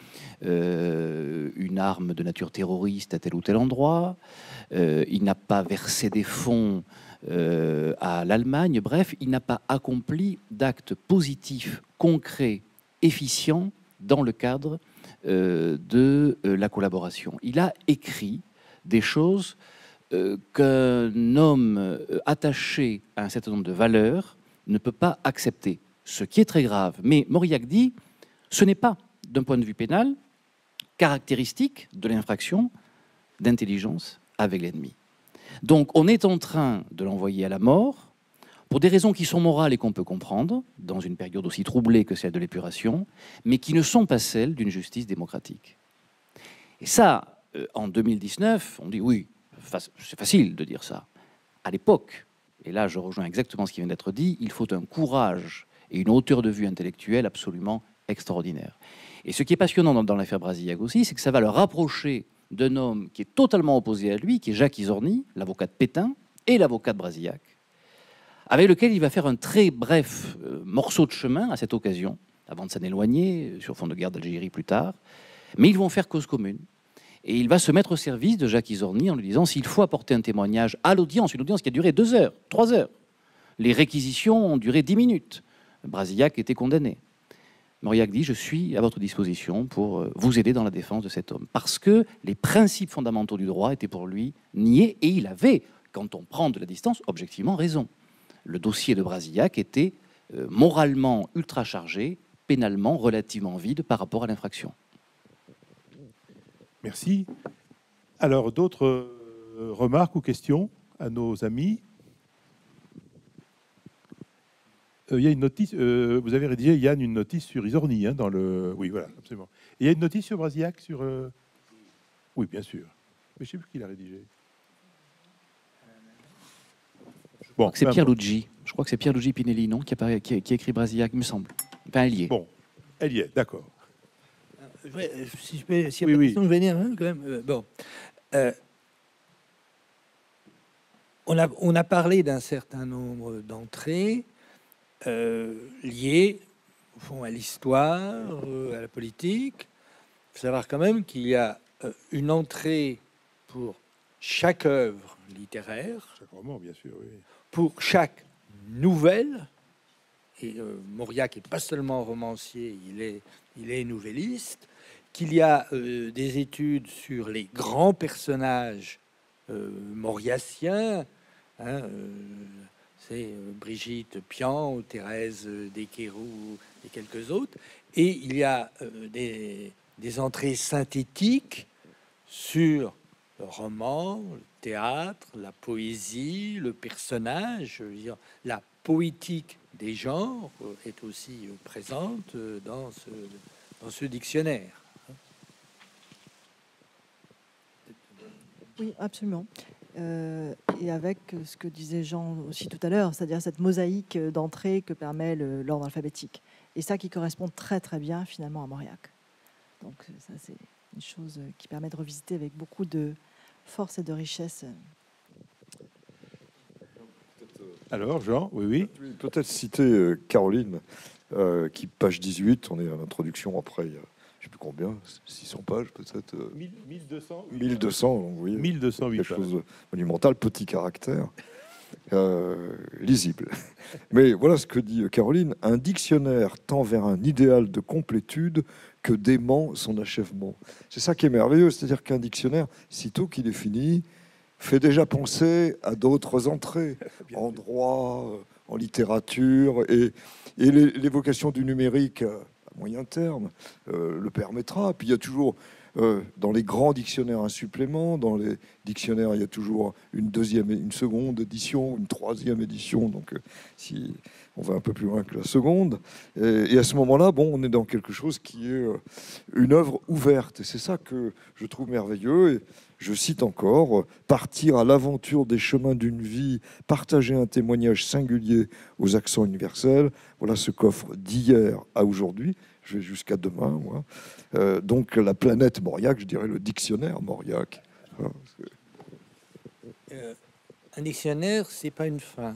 euh, une arme de nature terroriste à tel ou tel endroit, euh, il n'a pas versé des fonds euh, à l'Allemagne, bref, il n'a pas accompli d'actes positifs, concrets, efficient dans le cadre euh, de euh, la collaboration. Il a écrit des choses euh, qu'un homme euh, attaché à un certain nombre de valeurs ne peut pas accepter, ce qui est très grave. Mais Mauriac dit, ce n'est pas, d'un point de vue pénal, caractéristique de l'infraction d'intelligence avec l'ennemi. Donc on est en train de l'envoyer à la mort, pour des raisons qui sont morales et qu'on peut comprendre, dans une période aussi troublée que celle de l'épuration, mais qui ne sont pas celles d'une justice démocratique. Et ça, euh, en deux mille dix-neuf, on dit oui, c'est facile de dire ça. À l'époque, et là je rejoins exactement ce qui vient d'être dit, il faut un courage et une hauteur de vue intellectuelle absolument extraordinaire. Et ce qui est passionnant dans, dans l'affaire Brasillac aussi, c'est que ça va le rapprocher d'un homme qui est totalement opposé à lui, qui est Jacques Isorni, l'avocat de Pétain, et l'avocat de Brasillac, avec lequel il va faire un très bref euh, morceau de chemin à cette occasion, avant de s'en éloigner, sur fond de guerre d'Algérie plus tard. Mais ils vont faire cause commune. Et il va se mettre au service de Jacques Isorni en lui disant s'il faut apporter un témoignage à l'audience, une audience qui a duré deux heures, trois heures. Les réquisitions ont duré dix minutes. Brasillac était condamné. Mauriac dit je suis à votre disposition pour vous aider dans la défense de cet homme. Parce que les principes fondamentaux du droit étaient pour lui niés et il avait, quand on prend de la distance, objectivement raison. Le dossier de Brasillac était euh, moralement ultra chargé, pénalement relativement vide par rapport à l'infraction. Merci. Alors, d'autres euh, remarques ou questions à nos amis? euh, Il y a une notice, euh, vous avez rédigé, Yann, une notice sur Isorni, hein, dans le... Oui, voilà, absolument. Et il y a une notice sur Brasillac, sur... Euh... Oui, bien sûr. Mais je ne sais plus qui l'a rédigé. Bon, c'est Pierre Luigi. Je crois que c'est Pierre Luigi Pinelli, non, qui a, qui a, qui a écrit Brasillac, il me semble. Enfin, elle y est. Bon, elle y est, d'accord. Ouais, si je peux, si oui, oui. Je vais venir, hein, quand même. Euh, bon, euh, on a on a parlé d'un certain nombre d'entrées euh, liées, au fond, à l'histoire, euh, à la politique. Il faut savoir quand même qu'il y a euh, une entrée pour chaque œuvre littéraire. Chaque roman, bien sûr, oui. Pour chaque nouvelle et euh, Mauriac n'est pas seulement romancier, il est, il est nouvelliste, qu'il y a euh, des études sur les grands personnages euh, mauriaciens, hein, euh, c'est euh, Brigitte Pian ou Thérèse Desqueroux et quelques autres, et il y a euh, des, des entrées synthétiques sur le roman, le théâtre, la poésie, le personnage, je veux dire, la poétique des genres est aussi présente dans ce, dans ce dictionnaire. Oui, absolument. Euh, et avec ce que disait Jean aussi tout à l'heure, c'est-à-dire cette mosaïque d'entrée que permet le- l'ordre alphabétique. Et ça qui correspond très très bien finalement à Mauriac. Donc ça c'est une chose qui permet de revisiter avec beaucoup de force et de richesse. Alors, Jean, oui, oui. Oui, peut-être citer euh, Caroline, euh, qui, page dix-huit, on est à l'introduction, après, il y a, je ne sais plus combien, six cents pages peut-être, euh, mille deux cents. mille deux cents, donc vous voyez, mille deux cent huit quelque pages. chose de monumental, petit caractère, euh, lisible. Mais voilà ce que dit Caroline, un dictionnaire tend vers un idéal de complétude que dément son achèvement. C'est ça qui est merveilleux, c'est-à-dire qu'un dictionnaire, sitôt qu'il est fini, fait déjà penser à d'autres entrées, en droit, euh, en littérature, et, et l'é- l'évocation du numérique euh, à moyen terme euh, le permettra. Puis il y a toujours, euh, dans les grands dictionnaires, un supplément, dans les dictionnaires, il y a toujours une deuxième, une seconde édition, une troisième édition, donc euh, si on va un peu plus loin que la seconde, et, et à ce moment-là, bon, on est dans quelque chose qui est euh, une œuvre ouverte, et c'est ça que je trouve merveilleux. Et, je cite encore, « Partir à l'aventure des chemins d'une vie, partager un témoignage singulier aux accents universels », voilà ce qu'offre d'hier à aujourd'hui, je vais jusqu'à demain, moi. Euh, donc la planète Mauriac, je dirais le dictionnaire Mauriac. Voilà. Euh, un dictionnaire, c'est pas une fin.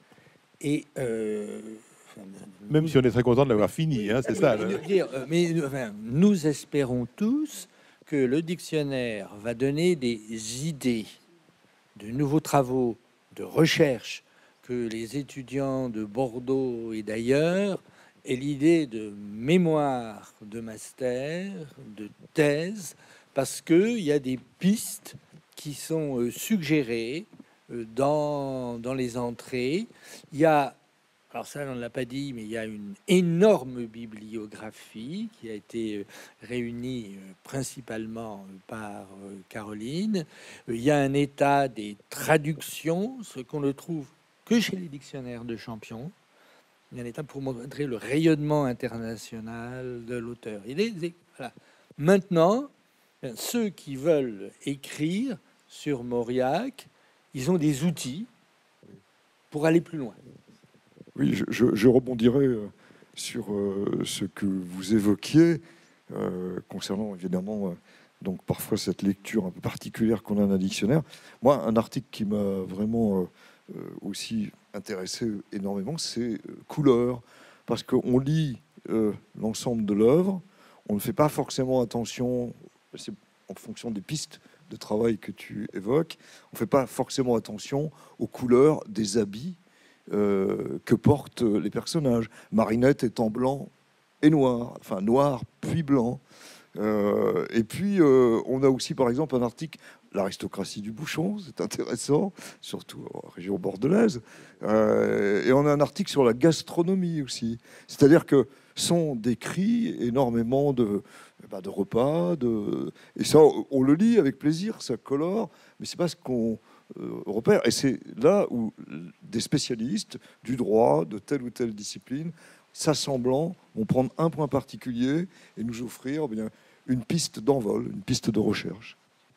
Et euh, Même si on est très content de l'avoir fini, hein, c'est ça. mais, là. dire, euh, mais enfin, nous espérons tous que le dictionnaire va donner des idées, de nouveaux travaux, de recherche, que les étudiants de Bordeaux et d'ailleurs aient l'idée de mémoire, de master, de thèse, parce qu'il y a des pistes qui sont euh, suggérées euh, dans, dans les entrées. Il y a, alors ça on ne l'a pas dit, mais il y a une énorme bibliographie qui a été euh, réunie euh, principalement euh, par euh, Caroline. Euh, Il y a un état des traductions, ce qu'on ne trouve que chez les dictionnaires de champions. Il y a un état pour montrer le rayonnement international de l'auteur. Il est, voilà. Maintenant, ceux qui veulent écrire sur Mauriac, ils ont des outils pour aller plus loin. Oui, je, je- je rebondirai euh, sur euh, ce que vous évoquiez euh, concernant évidemment euh, donc parfois cette lecture un peu particulière qu'on a d'un dictionnaire. Moi, un article qui m'a vraiment euh, euh, aussi intéressé énormément, c'est euh, Couleur, parce qu'on lit euh, l'ensemble de l'œuvre, on ne fait pas forcément attention, c'est en fonction des pistes de travail que tu évoques, on ne fait pas forcément attention aux couleurs des habits euh, que portent les personnages. Marinette est en blanc et noir, enfin noir puis blanc. Euh, et puis euh, on a aussi par exemple un article, l'aristocratie du bouchon, c'est intéressant, surtout en région bordelaise. Euh, et on a un article sur la gastronomie aussi, c'est-à-dire que sont décrits énormément de, bah, de repas, de... et ça on le lit avec plaisir, ça colore, mais c'est pas ce qu'on euh, repère. Et c'est là où des spécialistes du droit, de telle ou telle discipline, s'assemblant, vont prendre un point particulier et nous offrir eh bien, une piste d'envol, une piste de recherche.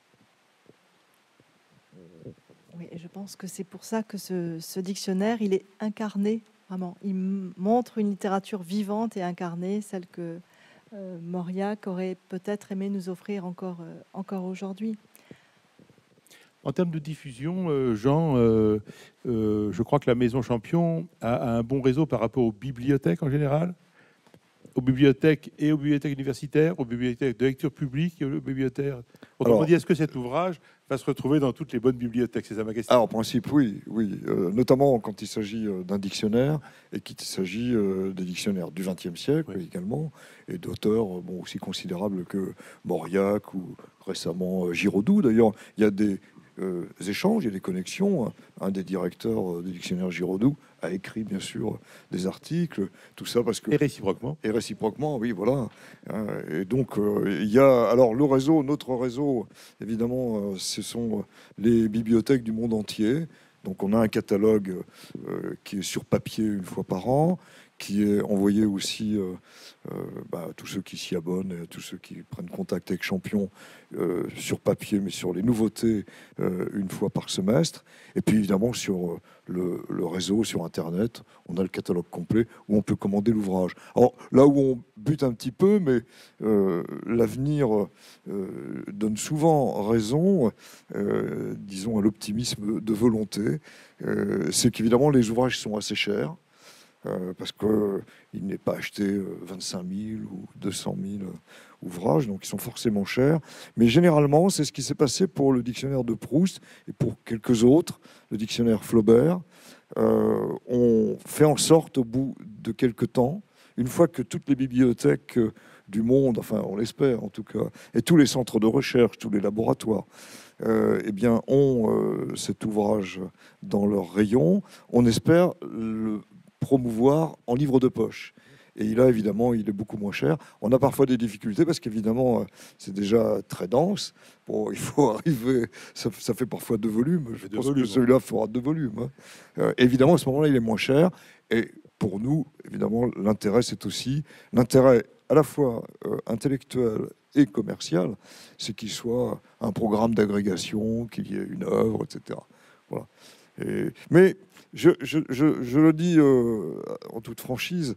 Oui, et je pense que c'est pour ça que ce, ce dictionnaire, il est incarné, vraiment. Il m- montre une littérature vivante et incarnée, celle que euh, Mauriac aurait peut-être aimé nous offrir encore, euh, encore aujourd'hui. En termes de diffusion, euh, Jean, euh, euh, je crois que la Maison Champion a, a un bon réseau par rapport aux bibliothèques en général. aux bibliothèques et aux bibliothèques universitaires, aux bibliothèques de lecture publique et aux bibliothèques. Autrement Alors- dit, est-ce que cet ouvrage va se retrouver dans toutes les bonnes bibliothèques? C'est ça ma question. Alors, en principe, oui, oui. Euh, notamment quand il s'agit euh, d'un dictionnaire et qu'il s'agit euh, des dictionnaires du vingtième siècle Oui. également, et d'auteurs euh, bon, aussi considérables que Mauriac ou récemment euh, Giraudoux. D'ailleurs, il y a des euh, échanges, il y a des connexions. Un des directeurs euh, du dictionnaire Giraudoux a écrit, bien sûr, des articles, tout ça parce que... Et réciproquement. Et réciproquement, oui, voilà. Euh, Et donc, euh, il y a alors le réseau, notre réseau, évidemment, euh, ce sont euh, les bibliothèques du monde entier. Donc, on a un catalogue euh, qui est sur papier une fois par an, qui est envoyé aussi euh, euh, bah, à tous ceux qui s'y abonnent, et à tous ceux qui prennent contact avec Champion euh, sur papier, mais sur les nouveautés euh, une fois par semestre. Et puis, évidemment, sur euh, le, le réseau, sur Internet, on a le catalogue complet où on peut commander l'ouvrage. Alors, là où on bute un petit peu, mais euh, l'avenir euh, donne souvent raison, euh, disons, à l'optimisme de volonté, euh, c'est qu'évidemment, les ouvrages sont assez chers. Euh, parce qu'il n'est pas acheté euh, vingt-cinq mille ou deux cent mille euh, ouvrages, donc ils sont forcément chers. Mais généralement, c'est ce qui s'est passé pour le dictionnaire de Proust et pour quelques autres, le dictionnaire Flaubert. Euh, on fait en sorte, au bout de quelques temps, une fois que toutes les bibliothèques euh, du monde, enfin on l'espère en tout cas, et tous les centres de recherche, tous les laboratoires, euh, eh bien, ont euh, cet ouvrage dans leur rayon, on espère le promouvoir en livre de poche. Et là, évidemment, il est beaucoup moins cher. On a parfois des difficultés parce qu'évidemment, c'est déjà très dense. Bon, il faut arriver... Ça, ça fait parfois deux volumes. Je Deux pense volumes, que celui-là fera deux volumes. hein. Euh, évidemment, à ce moment-là, il est moins cher. Et pour nous, évidemment, l'intérêt, c'est aussi... L'intérêt à la fois euh, intellectuel et commercial, c'est qu'il soit un programme d'agrégation, qu'il y ait une œuvre, et cetera. Voilà. Et, mais je, je, je, je le dis euh, en toute franchise,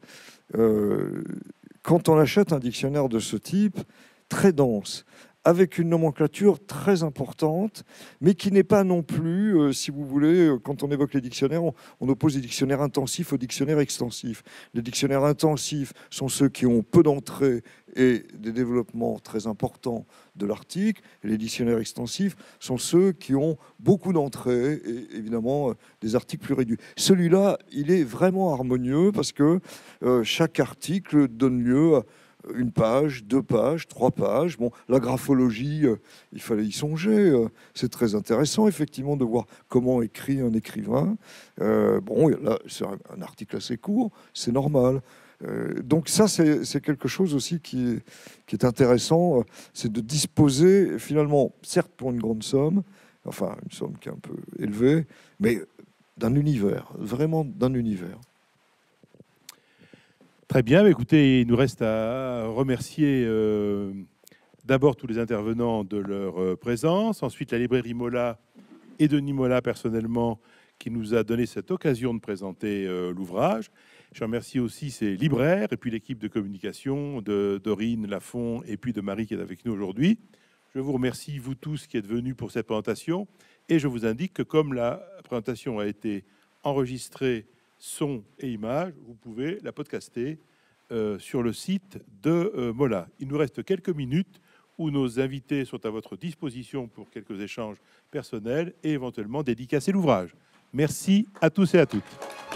euh, quand on achète un dictionnaire de ce type, très dense, avec une nomenclature très importante, mais qui n'est pas non plus, euh, si vous voulez, euh, quand on évoque les dictionnaires, on, on oppose les dictionnaires intensifs aux dictionnaires extensifs. Les dictionnaires intensifs sont ceux qui ont peu d'entrées et des développements très importants de l'article, et les dictionnaires extensifs sont ceux qui ont beaucoup d'entrées et évidemment euh, des articles plus réduits. Celui-là, il est vraiment harmonieux parce que euh, chaque article donne lieu à une page, deux pages, trois pages. Bon, la graphologie, euh, il fallait y songer. euh, c'est très intéressant, effectivement, de voir comment écrit un écrivain. Euh, bon, là, c'est un, un article assez court, c'est normal. Euh, donc ça, c'est c'est quelque chose aussi qui est, qui est intéressant, euh, c'est de disposer, finalement, certes pour une grande somme, enfin, une somme qui est un peu élevée, mais d'un univers, vraiment d'un univers. Très bien, mais écoutez, il nous reste à remercier euh, d'abord tous les intervenants de leur euh, présence, ensuite la librairie Mola et Denis Mola personnellement qui nous a donné cette occasion de présenter euh, l'ouvrage. Je remercie aussi ces libraires et puis l'équipe de communication de Dorine Lafont et puis de Marie qui est avec nous aujourd'hui. Je vous remercie, vous tous, qui êtes venus pour cette présentation et je vous indique que comme la présentation a été enregistrée son et images, vous pouvez la podcaster euh, sur le site de euh, Mola. Il nous reste quelques minutes où nos invités sont à votre disposition pour quelques échanges personnels et éventuellement dédicacer l'ouvrage. Merci à tous et à toutes.